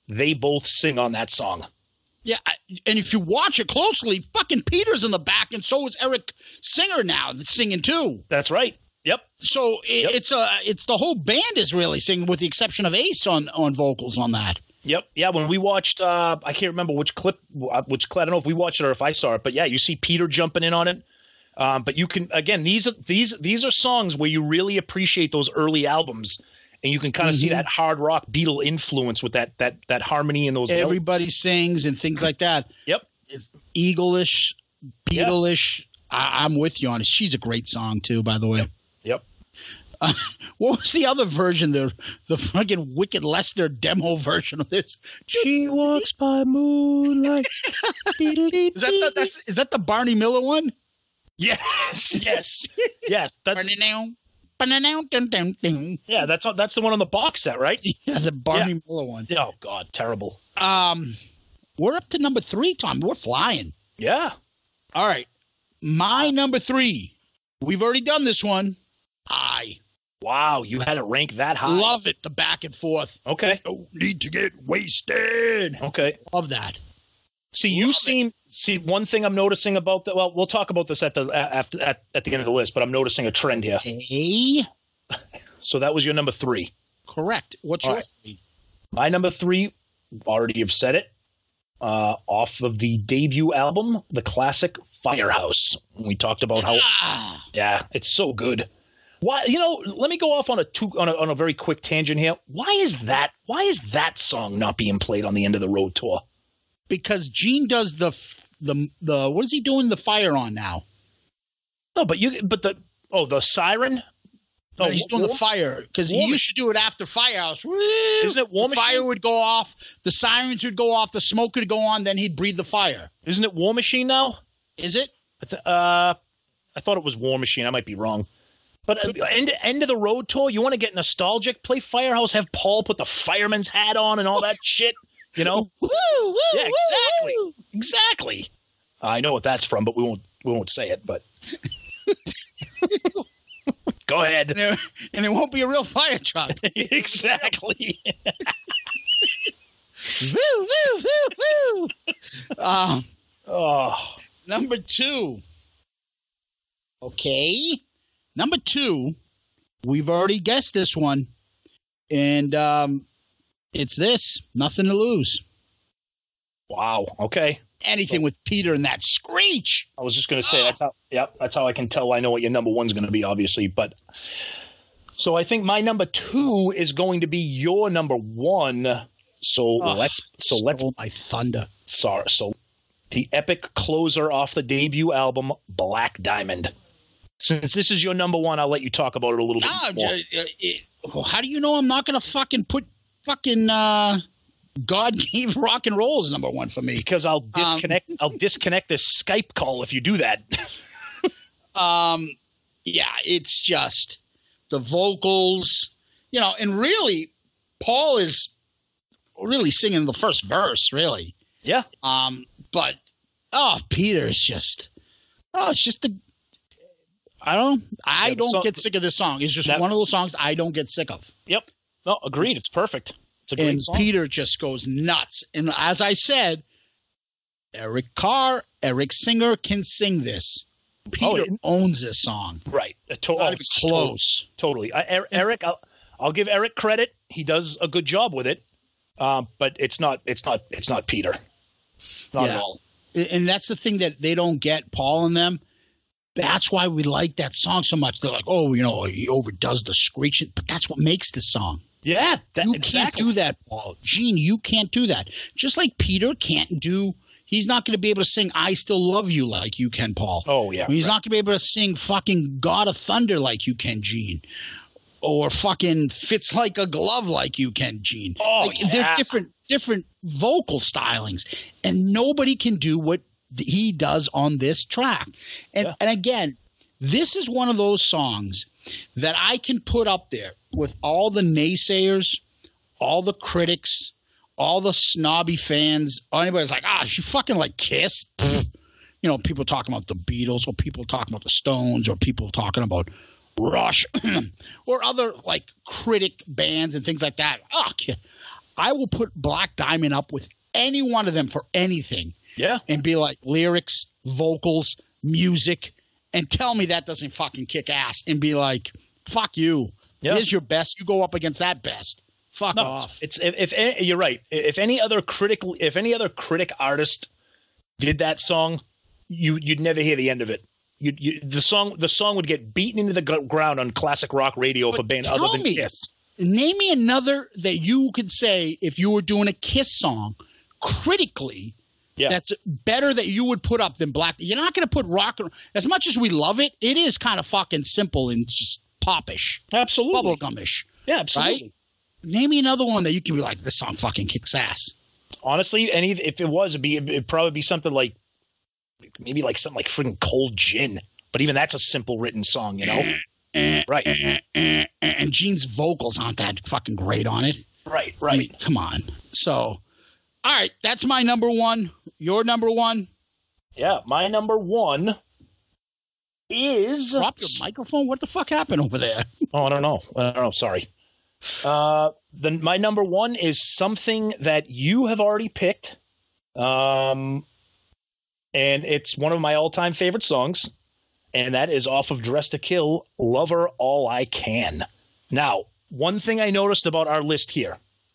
they both sing on that song. Yeah, and if you watch it closely, fucking Peter's in the back, and so is Eric Singer now that's singing too. That's right. Yep. So it, yep. it's a it's the whole band is really singing, with the exception of Ace on on vocals on that. Yep. Yeah. When we watched, uh, I can't remember which clip, which clip. I don't know if we watched it or if I saw it, but yeah, you see Peter jumping in on it. Um, but you can again these are these these are songs where you really appreciate those early albums. And you can kind of mm-hmm. see that hard rock Beatle influence with that that that harmony and those Everybody notes. Sings and things like that. Yep. It's Eagle-ish, Beatle-ish. Yeah. I, I'm with you on it. She's a great song, too, by the way. Yep. yep. Uh, what was the other version, the the fucking Wicked Lester demo version of this? She walks by moonlight. is, that the, that's, is that the Barney Miller one? Yes. Yes. yes. That's Yeah, that's that's the one on the box set, right? Yeah, the Barney yeah. Miller one. Oh God, terrible. Um, we're up to number three, Tom. We're flying. Yeah. All right, my number three. We've already done this one. I. Wow, you had it ranked that high. Love it. The back and forth. Okay. Don't need to get wasted. Okay. Love that. See, you Love seem it. see one thing I'm noticing about the. Well, we'll talk about this at the after at, at the end of the list, but I'm noticing a trend here. Hey. So that was your number three. Correct. What's All your right. three? My number three, already have said it, uh, off of the debut album, the classic Firehouse. We talked about how, ah. yeah, it's so good. Why, you know, let me go off on a two on a, on a very quick tangent here. Why is that? Why is that song not being played on the End of the Road tour? Because Gene does the the the what is he doing the fire on now? No, but you but the oh the siren. No, he's doing War, the fire because he used to do it after Firehouse. Woo! Isn't it War the Machine? Fire would go off, the sirens would go off, the smoke would go on, then he'd breathe the fire. Isn't it War Machine now? Is it? I th- uh, I thought it was War Machine. I might be wrong. But uh, end end of the road tour, you want to get nostalgic? Play Firehouse. Have Paul put the fireman's hat on and all that shit. You know? Woo, woo, yeah, exactly, woo. exactly. I know what that's from, but we won't we won't say it. But go ahead, and it, and it won't be a real fire truck. Exactly. Woo, woo, woo, woo. Um, oh, number two. Okay, number two. We've already guessed this one, and um. It's this. Nothing to lose. Wow. Okay. Anything so, with Peter and that screech. I was just going to say, oh. that's how, yep, that's how I can tell I know what your number one's going to be, obviously. But so I think my number two is going to be your number one. So oh, let's, so let's, my thunder. Sorry. So the epic closer off the debut album, Black Diamond. Since this is your number one, I'll let you talk about it a little no, bit more. Uh, it, how do you know I'm not going to fucking put fucking uh, God gave rock and roll is number one for me? Because I'll disconnect. Um, I'll disconnect this Skype call if you do that. um, yeah, it's just the vocals, you know, and really, Paul is really singing the first verse, really. Yeah. Um, but oh, Peter is just oh, it's just the. I don't. I yeah, don't song, get sick of this song. It's just that, one of those songs I don't get sick of. Yep. No, agreed. It's perfect. It's a great and song. Peter just goes nuts. And as I said, Eric Carr, Eric Singer can sing this. Peter oh, it, owns this song. Right. A to- oh, close. Totally. totally. I, Eric, I'll, I'll give Eric credit. He does a good job with it. Um, but it's not. It's not. It's not Peter. Not yeah. at all. And that's the thing that they don't get. Paul and them. That's why we like that song so much. They're like, oh, you know, he overdoes the screeching, but that's what makes the song. Yeah, that, you exactly. can't do that, Paul. Gene, you can't do that. Just like Peter can't do. He's not going to be able to sing "I Still Love You" like you can, Paul. Oh yeah. He's right. not going to be able to sing fucking "God of Thunder" like you can, Gene, or fucking "Fits Like a Glove" like you can, Gene. Oh like, yeah. They're different, different vocal stylings, and nobody can do what he does on this track. And yeah. and again, this is one of those songs that I can put up there with all the naysayers, all the critics, all the snobby fans. Anybody's like, ah, you fucking like Kiss. Pfft. You know, people talking about the Beatles, or people talking about the Stones, or people talking about Rush, or other like critic bands and things like that. Oh, I will put Black Diamond up with any one of them for anything. Yeah. And be like lyrics, vocals, music, and tell me that doesn't fucking kick ass and be like, fuck you. Yeah. Here's your best. You go up against that best. Fuck no, off. It's, it's if, if you're right. If any other critical, if any other critic artist did that song, you you'd never hear the end of it. You, you the song the song would get beaten into the ground on classic rock radio but for being other than me, Kiss. Name me another that you could say if you were doing a Kiss song critically. Yeah. That's better that you would put up than Black. You're not going to put rock. As much as we love it, it is kind of fucking simple and just popish. Absolutely. Bubblegumish. Yeah, absolutely. Right? Name me another one that you can be like, this song fucking kicks ass. Honestly, any if it was, it'd, be, it'd probably be something like, maybe like something like freaking Cold Gin. But even that's a simple written song, you know? Right. And Gene's vocals aren't that fucking great on it. Right, right. I mean, come on. So... All right, that's my number one. Your number one? Yeah, my number one is... Drop your microphone? What the fuck happened over there? Oh, I don't know. I don't know. Sorry. Uh, the, my number one is something that you have already picked. Um, and it's one of my all-time favorite songs. And that is off of Dress to Kill, Love Her All I Can. Now, one thing I noticed about our list here.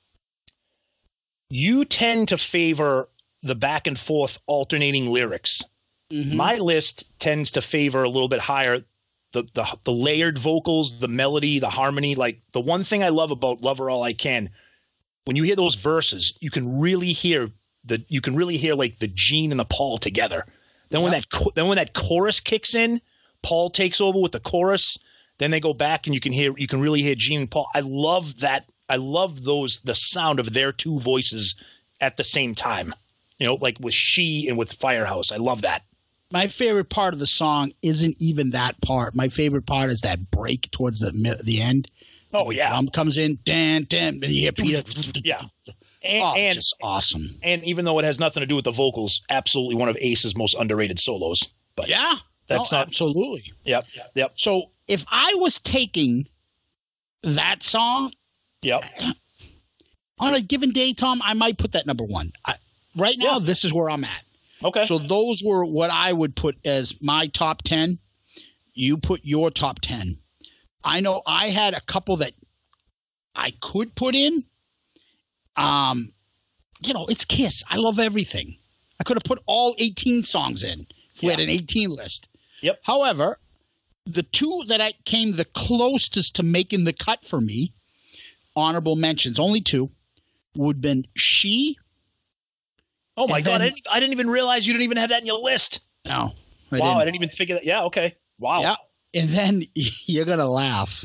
You tend to favor the back and forth alternating lyrics. Mm-hmm. My list tends to favor a little bit higher the, the the layered vocals, the melody, the harmony. Like the one thing I love about Love Her All I Can, when you hear those verses, you can really hear the you can really hear like the Gene and the Paul together. Then when yep. that then when that chorus kicks in, Paul takes over with the chorus. Then they go back and you can hear you can really hear Gene and Paul. I love that. I love those the sound of their two voices at the same time. You know, like with She and with Firehouse. I love that. My favorite part of the song isn't even that part. My favorite part is that break towards the the end. Oh yeah, drum comes in, dan dan, and you hear Peter. Yeah, and, oh, and just awesome. And even though it has nothing to do with the vocals, absolutely one of Ace's most underrated solos. But yeah, that's no, not absolutely. Yep, yep. So if I was taking that song. Yep. On a given day, Tom, I might put that number one. I, right now, yeah. This is where I'm at. Okay. So those were what I would put as my top ten. You put your top ten. I know I had a couple that I could put in. Um, you know, it's Kiss. I love everything. I could have put all eighteen songs in if we yeah. had an eighteen list. Yep. However, the two that I came the closest to making the cut for me, honorable mentions, only two, would have been She. Oh, my God. Then, I, didn't, I didn't even realize you didn't even have that in your list. No. I wow, didn't. I didn't even figure that. Yeah, okay. Wow. Yeah. And then you're going to laugh.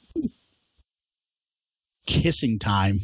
Kissing Time.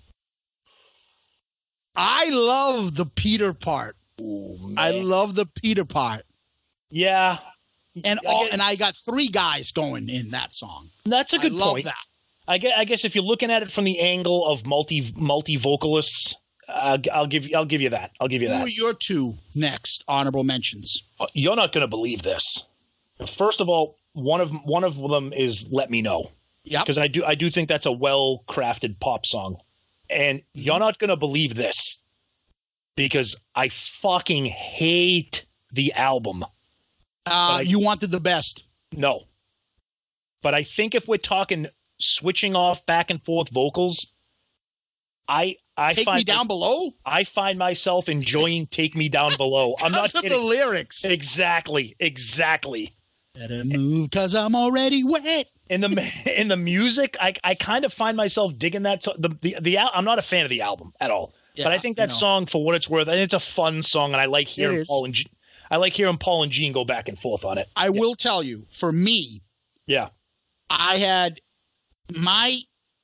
I love the Peter part. Ooh, I love the Peter part. Yeah. And I all, and I got three guys going in that song. That's a good I love point. That. I guess, I guess if you're looking at it from the angle of multi multi vocalists, uh, I'll give you I'll give you that. I'll give you Who that. Who are your two next honorable mentions? Uh, you're not going to believe this. First of all, one of one of them is "Let Me Know." Yeah, because I do I do think that's a well crafted pop song, and mm-hmm. you're not going to believe this because I fucking hate the album. Uh, I, you wanted the best. No, but I think if we're talking switching off back and forth vocals, I I Take find Me Down this, Below. I find myself enjoying "Take Me Down Below." I'm not kidding. The lyrics. Exactly, exactly. Better move because I'm already wet. In the in the music, I I kind of find myself digging that. The the, the I'm not a fan of the album at all, yeah, but I think that you know. song, for what it's worth, I think it's a fun song, and I like hearing Paul and G- I like hearing Paul and Gene go back and forth on it. I yeah. will tell you, for me, yeah, I had my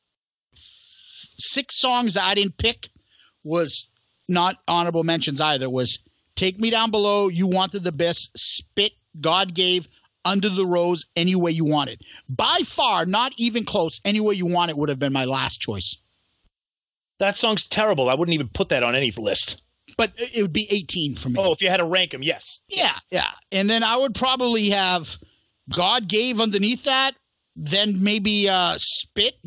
six songs that I didn't pick was not honorable mentions either. Was Take Me Down Below, You Wanted the Best, Spit, God Gave, Under the Rose, Any Way You Want It. By far, not even close, Any Way You Want It would have been my last choice. That song's terrible. I wouldn't even put that on any list. But it would be eighteen for me. Oh, if you had to rank them, yes. Yeah, yes. yeah. And then I would probably have God Gave underneath that, then maybe uh, Spit,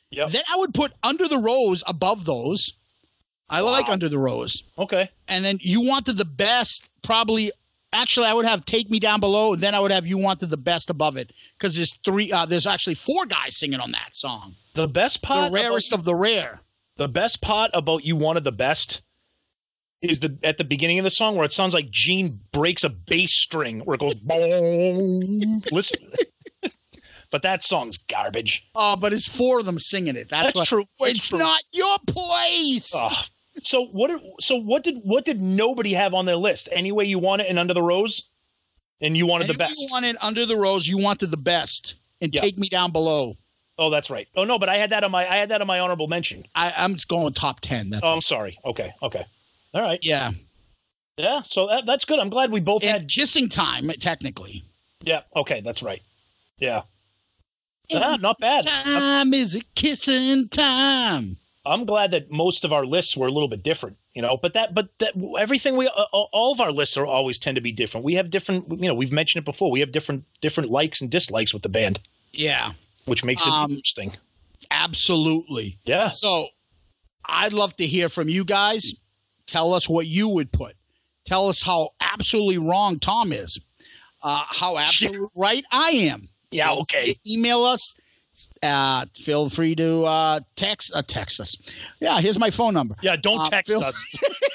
Yep. Then I would put Under the Rose above those. I wow. like Under the Rose. Okay. And then You Wanted the Best, probably. Actually, I would have Take Me Down Below, and then I would have You Wanted the Best above it, because there's three. Uh, there's actually four guys singing on that song. The best part, the rarest about, of the rare. The best part about You Wanted the Best is the at the beginning of the song where it sounds like Gene breaks a bass string where it goes boom. Listen. But that song's garbage. Oh, but it's four of them singing it. That's, That's what, true. That's it's true. not your place. Oh. So what? Did, so what did what did nobody have on their list? Any Way You Want It and Under the Rose, and You Wanted Any the Best. You Wanted Under the Rose. You Wanted the Best, and yep. Take Me Down Below. Oh, that's right. Oh no, but I had that on my I had that on my honorable mention. I, I'm just going top ten. That's oh, I'm sorry. Okay, okay, all right. Yeah, yeah. So that, that's good. I'm glad we both and had Kissing Time, technically. Yeah. Okay, that's right. Yeah. Ah, not bad. Time is a kissing time. I'm glad that most of our lists were a little bit different, you know, but that, but that everything we, uh, all of our lists are always tend to be different. We have different, you know, we've mentioned it before. We have different, different likes and dislikes with the band. Yeah. Which makes it um, interesting. Absolutely. Yeah. So I'd love to hear from you guys. Tell us what you would put. Tell us how absolutely wrong Tom is. Uh, how absolutely right I am. Yeah, okay. Email us. Uh, feel free to uh, text uh, text us. Yeah, here's my phone number. Yeah, don't text uh, feel, us.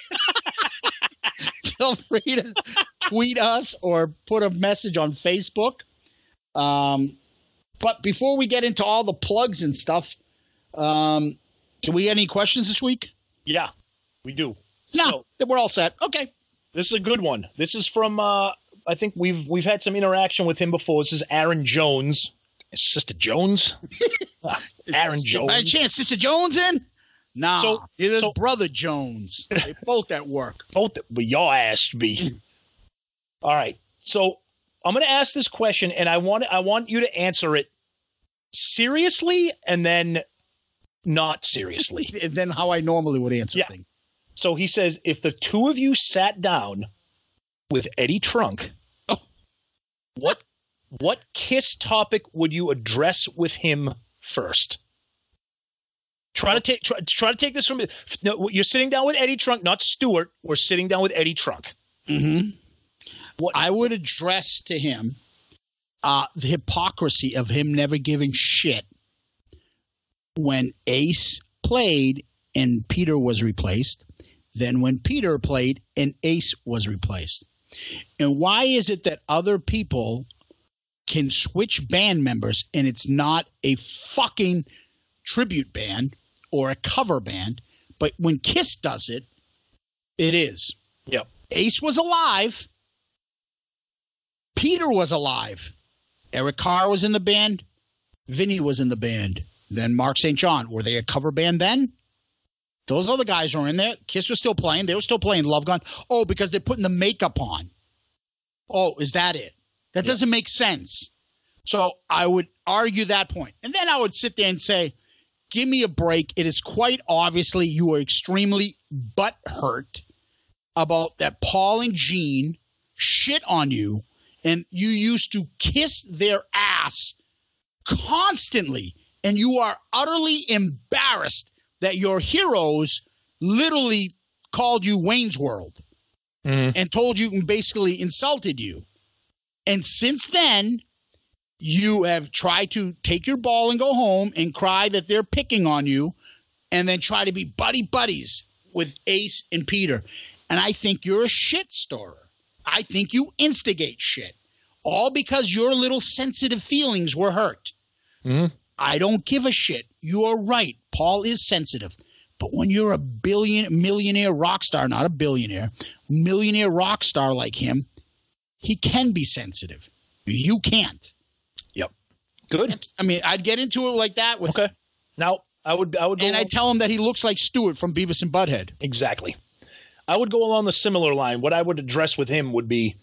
Feel free to tweet us or put a message on Facebook. Um, but before we get into all the plugs and stuff, um, can we get any questions this week? Yeah, we do. No, so, we're all set. Okay. This is a good one. This is from uh, I think we've we've had some interaction with him before. This is Aaron Jones. Sister Jones? Aaron Jones. By chance, Sister Jones in? Nah. So, it is so, Brother Jones. They both at work. Both, but y'all asked me. All right. So I'm going to ask this question, and I want I want you to answer it seriously and then not seriously. And then how I normally would answer yeah. things. So he says, if the two of you sat down with Eddie Trunk, oh. what what Kiss topic would you address with him first? Try to take try, try to take this from no, you're sitting down with Eddie Trunk, not Stewart. We're sitting down with Eddie Trunk. Mm-hmm. What I would address to him uh, the hypocrisy of him never giving shit when Ace played and Peter was replaced, then when Peter played and Ace was replaced. And why is it that other people can switch band members and it's not a fucking tribute band or a cover band, but when Kiss does it, it is. Yep. Ace was alive. Peter was alive. Eric Carr was in the band. Vinny was in the band. Then Mark Saint John. Were they a cover band then? Those other guys were in there. Kiss was still playing. They were still playing Love Gun. Oh, because they're putting the makeup on. Oh, is that it? That yeah. doesn't make sense. So I would argue that point. And then I would sit there and say, give me a break. It is quite obviously you are extremely butthurt about that Paul and Gene shit on you, and you used to kiss their ass constantly, and you are utterly embarrassed that your heroes literally called you Wayne's World mm-hmm. and told you and basically insulted you. And since then, you have tried to take your ball and go home and cry that they're picking on you, and then try to be buddy buddies with Ace and Peter. And I think you're a shit stirrer. I think you instigate shit, all because your little sensitive feelings were hurt. Mm-hmm. I don't give a shit. You are right. Paul is sensitive. But when you're a billion, millionaire rock star, not a billionaire, millionaire rock star like him, he can be sensitive. You can't. Yep. Good. I mean, I'd get into it like that with. Okay. Now I would. I would. Go and I tell him that he looks like Stewart from Beavis and Butthead. Exactly. I would go along the similar line. What I would address with him would be,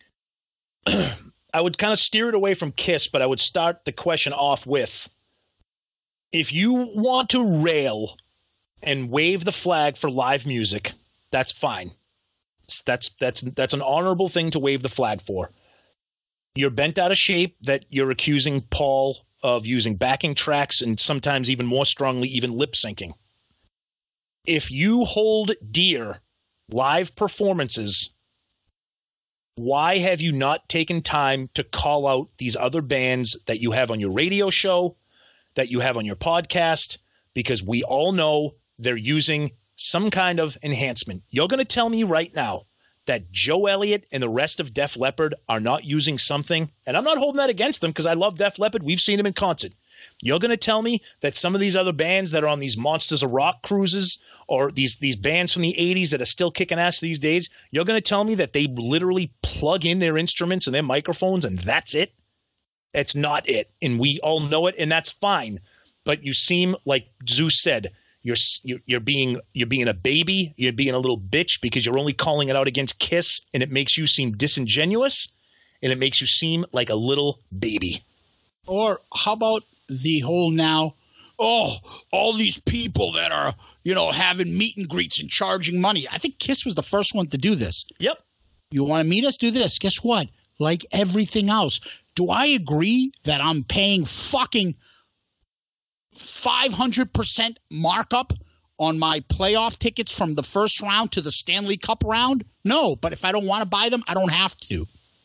I would kind of steer it away from Kiss, but I would start the question off with, if you want to rail and wave the flag for live music, that's fine. That's that's that's an honorable thing to wave the flag for. You're bent out of shape that you're accusing Paul of using backing tracks and sometimes even more strongly, even lip syncing. If you hold dear live performances, why have you not taken time to call out these other bands that you have on your radio show, that you have on your podcast? Because we all know they're using some kind of enhancement. You're going to tell me right now that Joe Elliott and the rest of Def Leppard are not using something, and I'm not holding that against them because I love Def Leppard. We've seen them in concert. You're going to tell me that some of these other bands that are on these Monsters of Rock cruises or these these bands from the eighties that are still kicking ass these days, you're going to tell me that they literally plug in their instruments and their microphones and that's it? That's not it, and we all know it, and that's fine. But you seem like Zeus said, you're you're, you're being you're being a baby, you're being a little bitch because you're only calling it out against Kiss, and it makes you seem disingenuous, and it makes you seem like a little baby. Or how about the whole now, oh, all these people that are, you know, having meet and greets and charging money. I think Kiss was the first one to do this. Yep. You want to meet us? Do this. Guess what? Like everything else. Do I agree that I'm paying fucking five hundred percent markup on my playoff tickets from the first round to the Stanley Cup round? No, but if I don't want to buy them, I don't have to.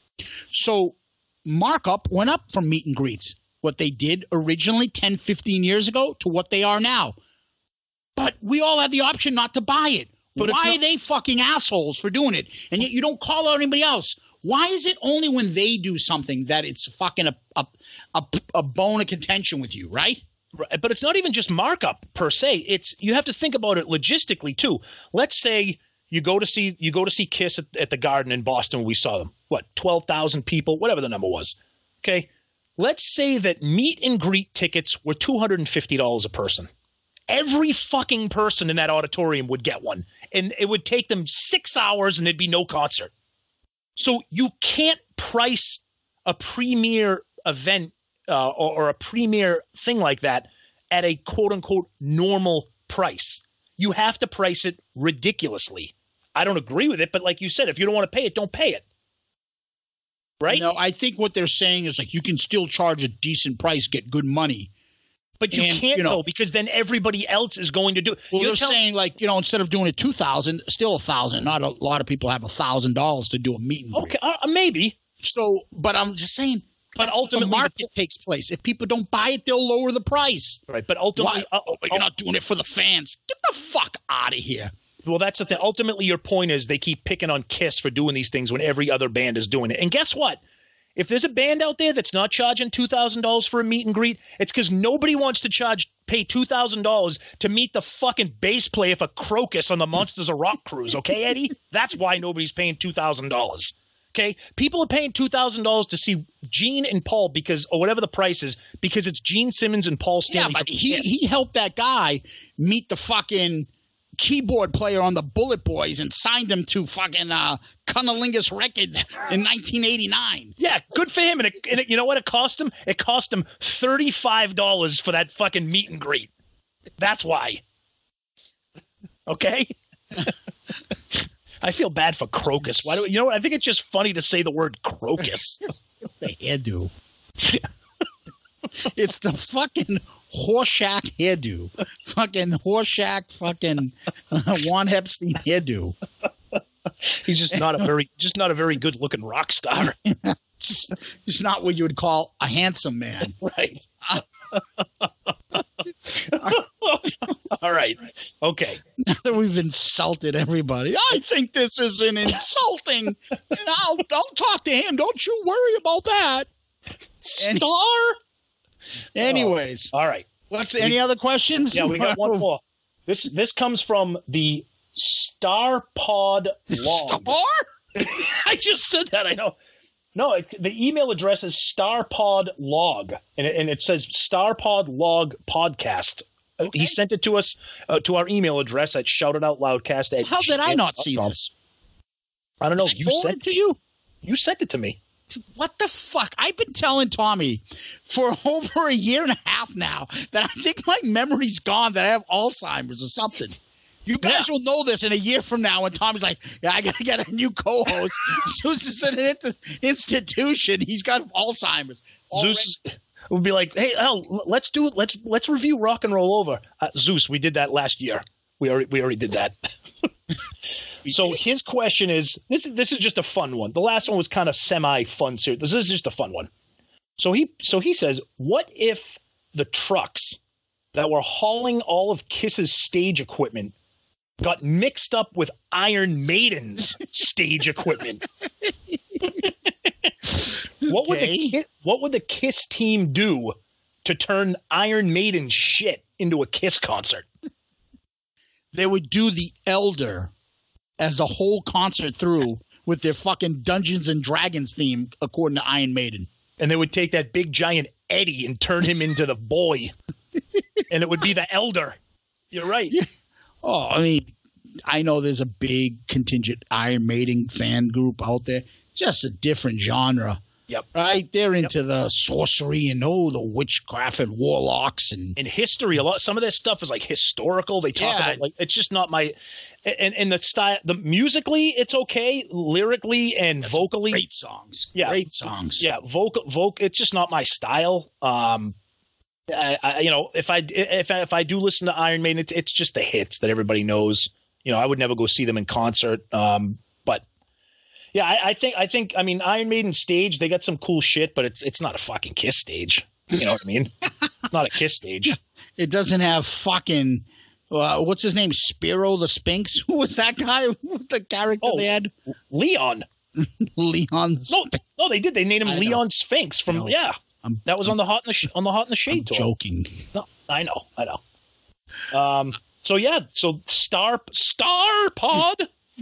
So markup went up from meet and greets. What they did originally ten, fifteen years ago to what they are now. But we all have the option not to buy it. But why not- are they fucking assholes for doing it? And yet you don't call out anybody else. Why is it only when they do something that it's fucking a a, a, a bone of contention with you, right? Right? But it's not even just markup per se. It's you have to think about it logistically too. Let's say you go to see you go to see Kiss at, at the Garden in Boston when we saw them. What, twelve thousand people, whatever the number was. Okay. Let's say that meet and greet tickets were two hundred fifty dollars a person. Every fucking person in that auditorium would get one. And it would take them six hours and there'd be no concert. So you can't price a premier event uh, or, or a premier thing like that at a quote-unquote normal price. You have to price it ridiculously. I don't agree with it, but like you said, if you don't want to pay it, don't pay it. Right? No, I think what they're saying is like you can still charge a decent price, get good money. But you and, can't, you know, though, because then everybody else is going to do it. Well, You're they're tell- saying like, you know, instead of doing it two thousand dollars, still one thousand dollars. Not a lot of people have one thousand dollars to do a meet and greet. Okay, uh, maybe. So, but I'm just saying, but ultimately the market the, takes place. If people don't buy it, they'll lower the price. Right, but ultimately. Uh, oh, you're not doing it for the fans. Get the fuck out of here. Well, that's the thing. Ultimately, your point is they keep picking on Kiss for doing these things when every other band is doing it. And guess what? If there's a band out there that's not charging two thousand dollars for a meet and greet, it's because nobody wants to charge pay two thousand dollars to meet the fucking bass player for Crocus on the Monsters of Rock cruise. Okay, Eddie? That's why nobody's paying two thousand dollars. Okay? People are paying two thousand dollars to see Gene and Paul because, or whatever the price is, because it's Gene Simmons and Paul Stanley. Yeah, but he, he helped that guy meet the fucking keyboard player on the Bullet Boys and signed him to fucking uh, Cunnilingus Records in nineteen eighty-nine. Yeah, good for him. And, it, and it, you know what it cost him? It cost him thirty-five dollars for that fucking meet and greet. That's why. Okay? I feel bad for Crocus. Why do you know what? I think it's just funny to say the word Crocus. The hairdo. It's the fucking Horseshack hairdo. Fucking Horseshack fucking uh, Juan Epstein hairdo. He's just not a very just not a very good looking rock star. just, just not what you would call a handsome man. Right. All right. Okay. Now that we've insulted everybody, I think this is an insulting. And I'll, I'll talk to him. Don't you worry about that. Star? Anyways. Oh, all right. What's any other questions? Yeah, we got one more. This this comes from the Star Pod log. Star? I just said that. I know. No, it, the email address is starpodlog, and it, and it says starpodlog podcast. Okay. He sent it to us uh, to our email address at shoutitoutloudcast. At How did I not see this? I don't know. Did I you sent it to you. You sent it to me. What the fuck? I've been telling Tommy for over a year and a half now that I think my memory's gone, that I have Alzheimer's or something. You guys yeah. will know this in a year from now when Tommy's like, yeah, I got to get a new co-host. Zeus is in an institution. He's got Alzheimer's. Zeus, We'd be like, hey, hell, let's do it. Let's let's review Rock and Roll Over. Uh, Zeus, we did that last year. We already we already did that. So his question is this. This is just a fun one. The last one was kind of semi fun. Serious. This is just a fun one. So he so he says, what if the trucks that were hauling all of Kiss's stage equipment got mixed up with Iron Maiden's stage equipment? What would Okay. the Kiss, what would the Kiss team do to turn Iron Maiden's shit into a Kiss concert? They would do the Elder as a whole concert through with their fucking Dungeons and Dragons theme, according to Iron Maiden. And they would take that big giant Eddie and turn him into the boy, and it would be the Elder. You're right. Oh, I mean, I know there's a big contingent Iron Maiden fan group out there. Just a different genre. Yep. Right? They're into the sorcery and, oh, the witchcraft and warlocks. And In history, a lot. Some of this stuff is like historical. They talk Yeah. about like it's just not my. And, and the style, the musically, it's okay. Lyrically and vocally, great songs. Yeah. Great songs. yeah, vocal, vocal. It's just not my style. Um, I, I, you know, if I if I, if I do listen to Iron Maiden, it's, it's just the hits that everybody knows. You know, I would never go see them in concert. Um, but yeah, I, I think I think I mean Iron Maiden stage, they got some cool shit, but it's it's not a fucking Kiss stage. You know what I mean? Not a Kiss stage. It doesn't have fucking, uh, what's his name? Spiro the Sphinx? Who was that guy? What the character Oh. they had? Leon. Leon. No, no, they did. They named him I know. Leon Sphinx from No. yeah. I'm, That was on the hot in the sh- on the hot in the I'm shade tour. joking. No, I know, I know. Um. So yeah. So Star Star Pod.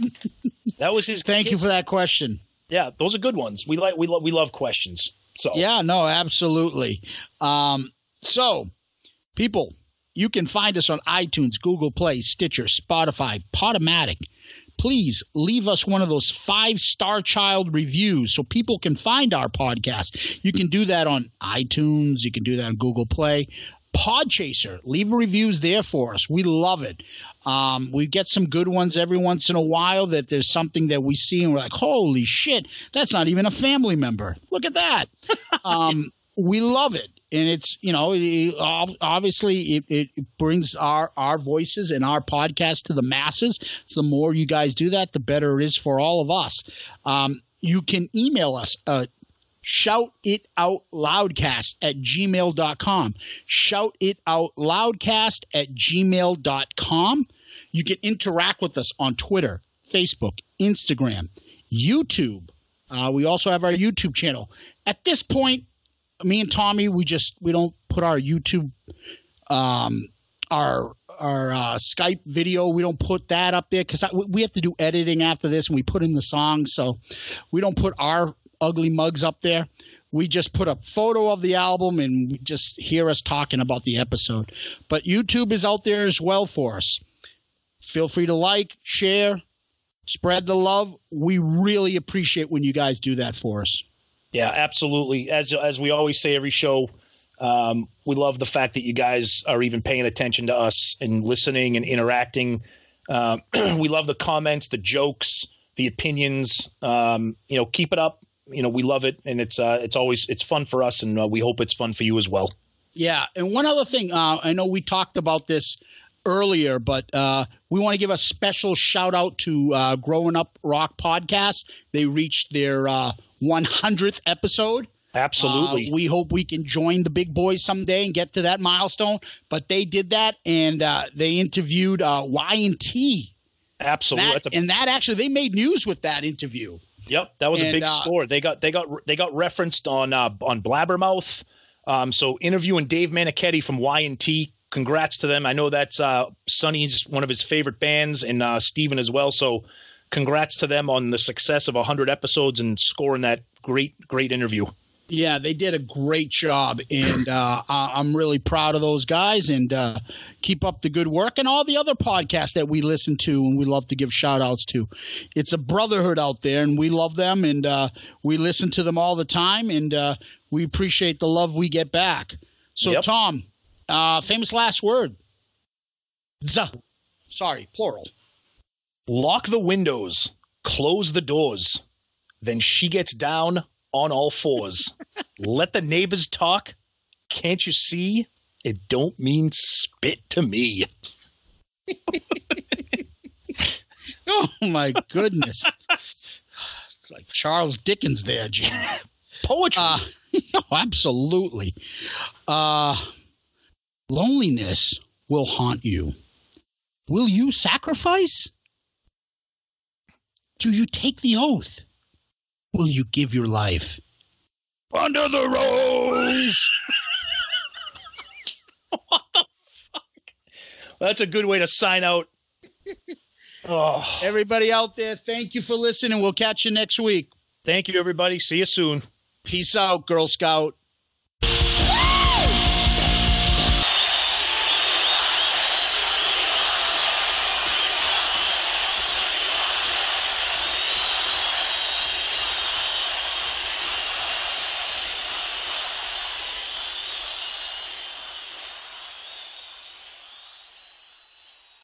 That was his. Thank you Kiss- for that question. Yeah, those are good ones. We like we love we love questions. So Yeah, no, absolutely. Um, so, people, you can find us on iTunes, Google Play, Stitcher, Spotify, Podomatic. Please leave us one of those five-star child reviews so people can find our podcast. You can do that on iTunes. You can do that on Google Play. Podchaser, leave reviews there for us. We love it. Um, we get some good ones every once in a while that there's something that we see and we're like, holy shit, that's not even a family member. Look at that. um, we love it. And it's, you know, it, obviously it, it brings our, our voices and our podcast to the masses. So the more you guys do that, the better it is for all of us. Um, you can email us uh, shout it out loudcast at gmail dot com. Shout it out loudcast at gmail dot com. You can interact with us on Twitter, Facebook, Instagram, YouTube. Uh, we also have our YouTube channel. At this point, me and Tommy, we just we don't put our YouTube, um, our our uh, Skype video. We don't put that up there because we have to do editing after this, and we put in the songs. So we don't put our ugly mugs up there. We just put a photo of the album and just hear us talking about the episode. But YouTube is out there as well for us. Feel free to like, share, spread the love. We really appreciate when you guys do that for us. Yeah, absolutely. As as we always say every show, um, we love the fact that you guys are even paying attention to us and listening and interacting. Um, we love the comments, the jokes, the opinions. Um, you know, keep it up. You know, we love it, and it's uh, it's always it's fun for us, and uh, we hope it's fun for you as well. Yeah, and one other thing, uh, I know we talked about this earlier, but uh, we want to give a special shout out to uh, Growing Up Rock Podcast. They reached their uh, one hundredth episode. Absolutely. Uh, we hope we can join the big boys someday and get to that milestone. But they did that, and uh, they interviewed uh, Y and T. Absolutely. That, That's a, and that actually, they made news with that interview. Yep, that was And, a big uh, score. They got they got they got referenced on uh, on Blabbermouth. Um, so interviewing Dave Manichetti from Y and T. Congrats to them. I know that's uh, Sonny's one of his favorite bands, and uh, Steven as well. So congrats to them on the success of one hundred episodes and scoring that great great interview. Yeah, they did a great job, and uh, I- I'm really proud of those guys. And uh, keep up the good work, and all the other podcasts that we listen to, and we love to give shout outs to. It's a brotherhood out there, and we love them, and uh, we listen to them all the time, and uh, we appreciate the love we get back. So, Yep. Tom, uh, famous last word. Z. Sorry, plural. Lock the windows, close the doors. Then she gets down on all fours. Let the neighbors talk Can't you see? It don't mean spit to me. Oh, my goodness. It's like Charles Dickens there, Jim. Poetry. Uh, no, absolutely. Uh, loneliness will haunt you. Will you sacrifice? Do you take the oath? Will you give your life? Under the rose! What the fuck? Well, that's a good way to sign out. Oh. Everybody out there, thank you for listening. We'll catch you next week. Thank you, everybody. See you soon. Peace out, Girl Scout.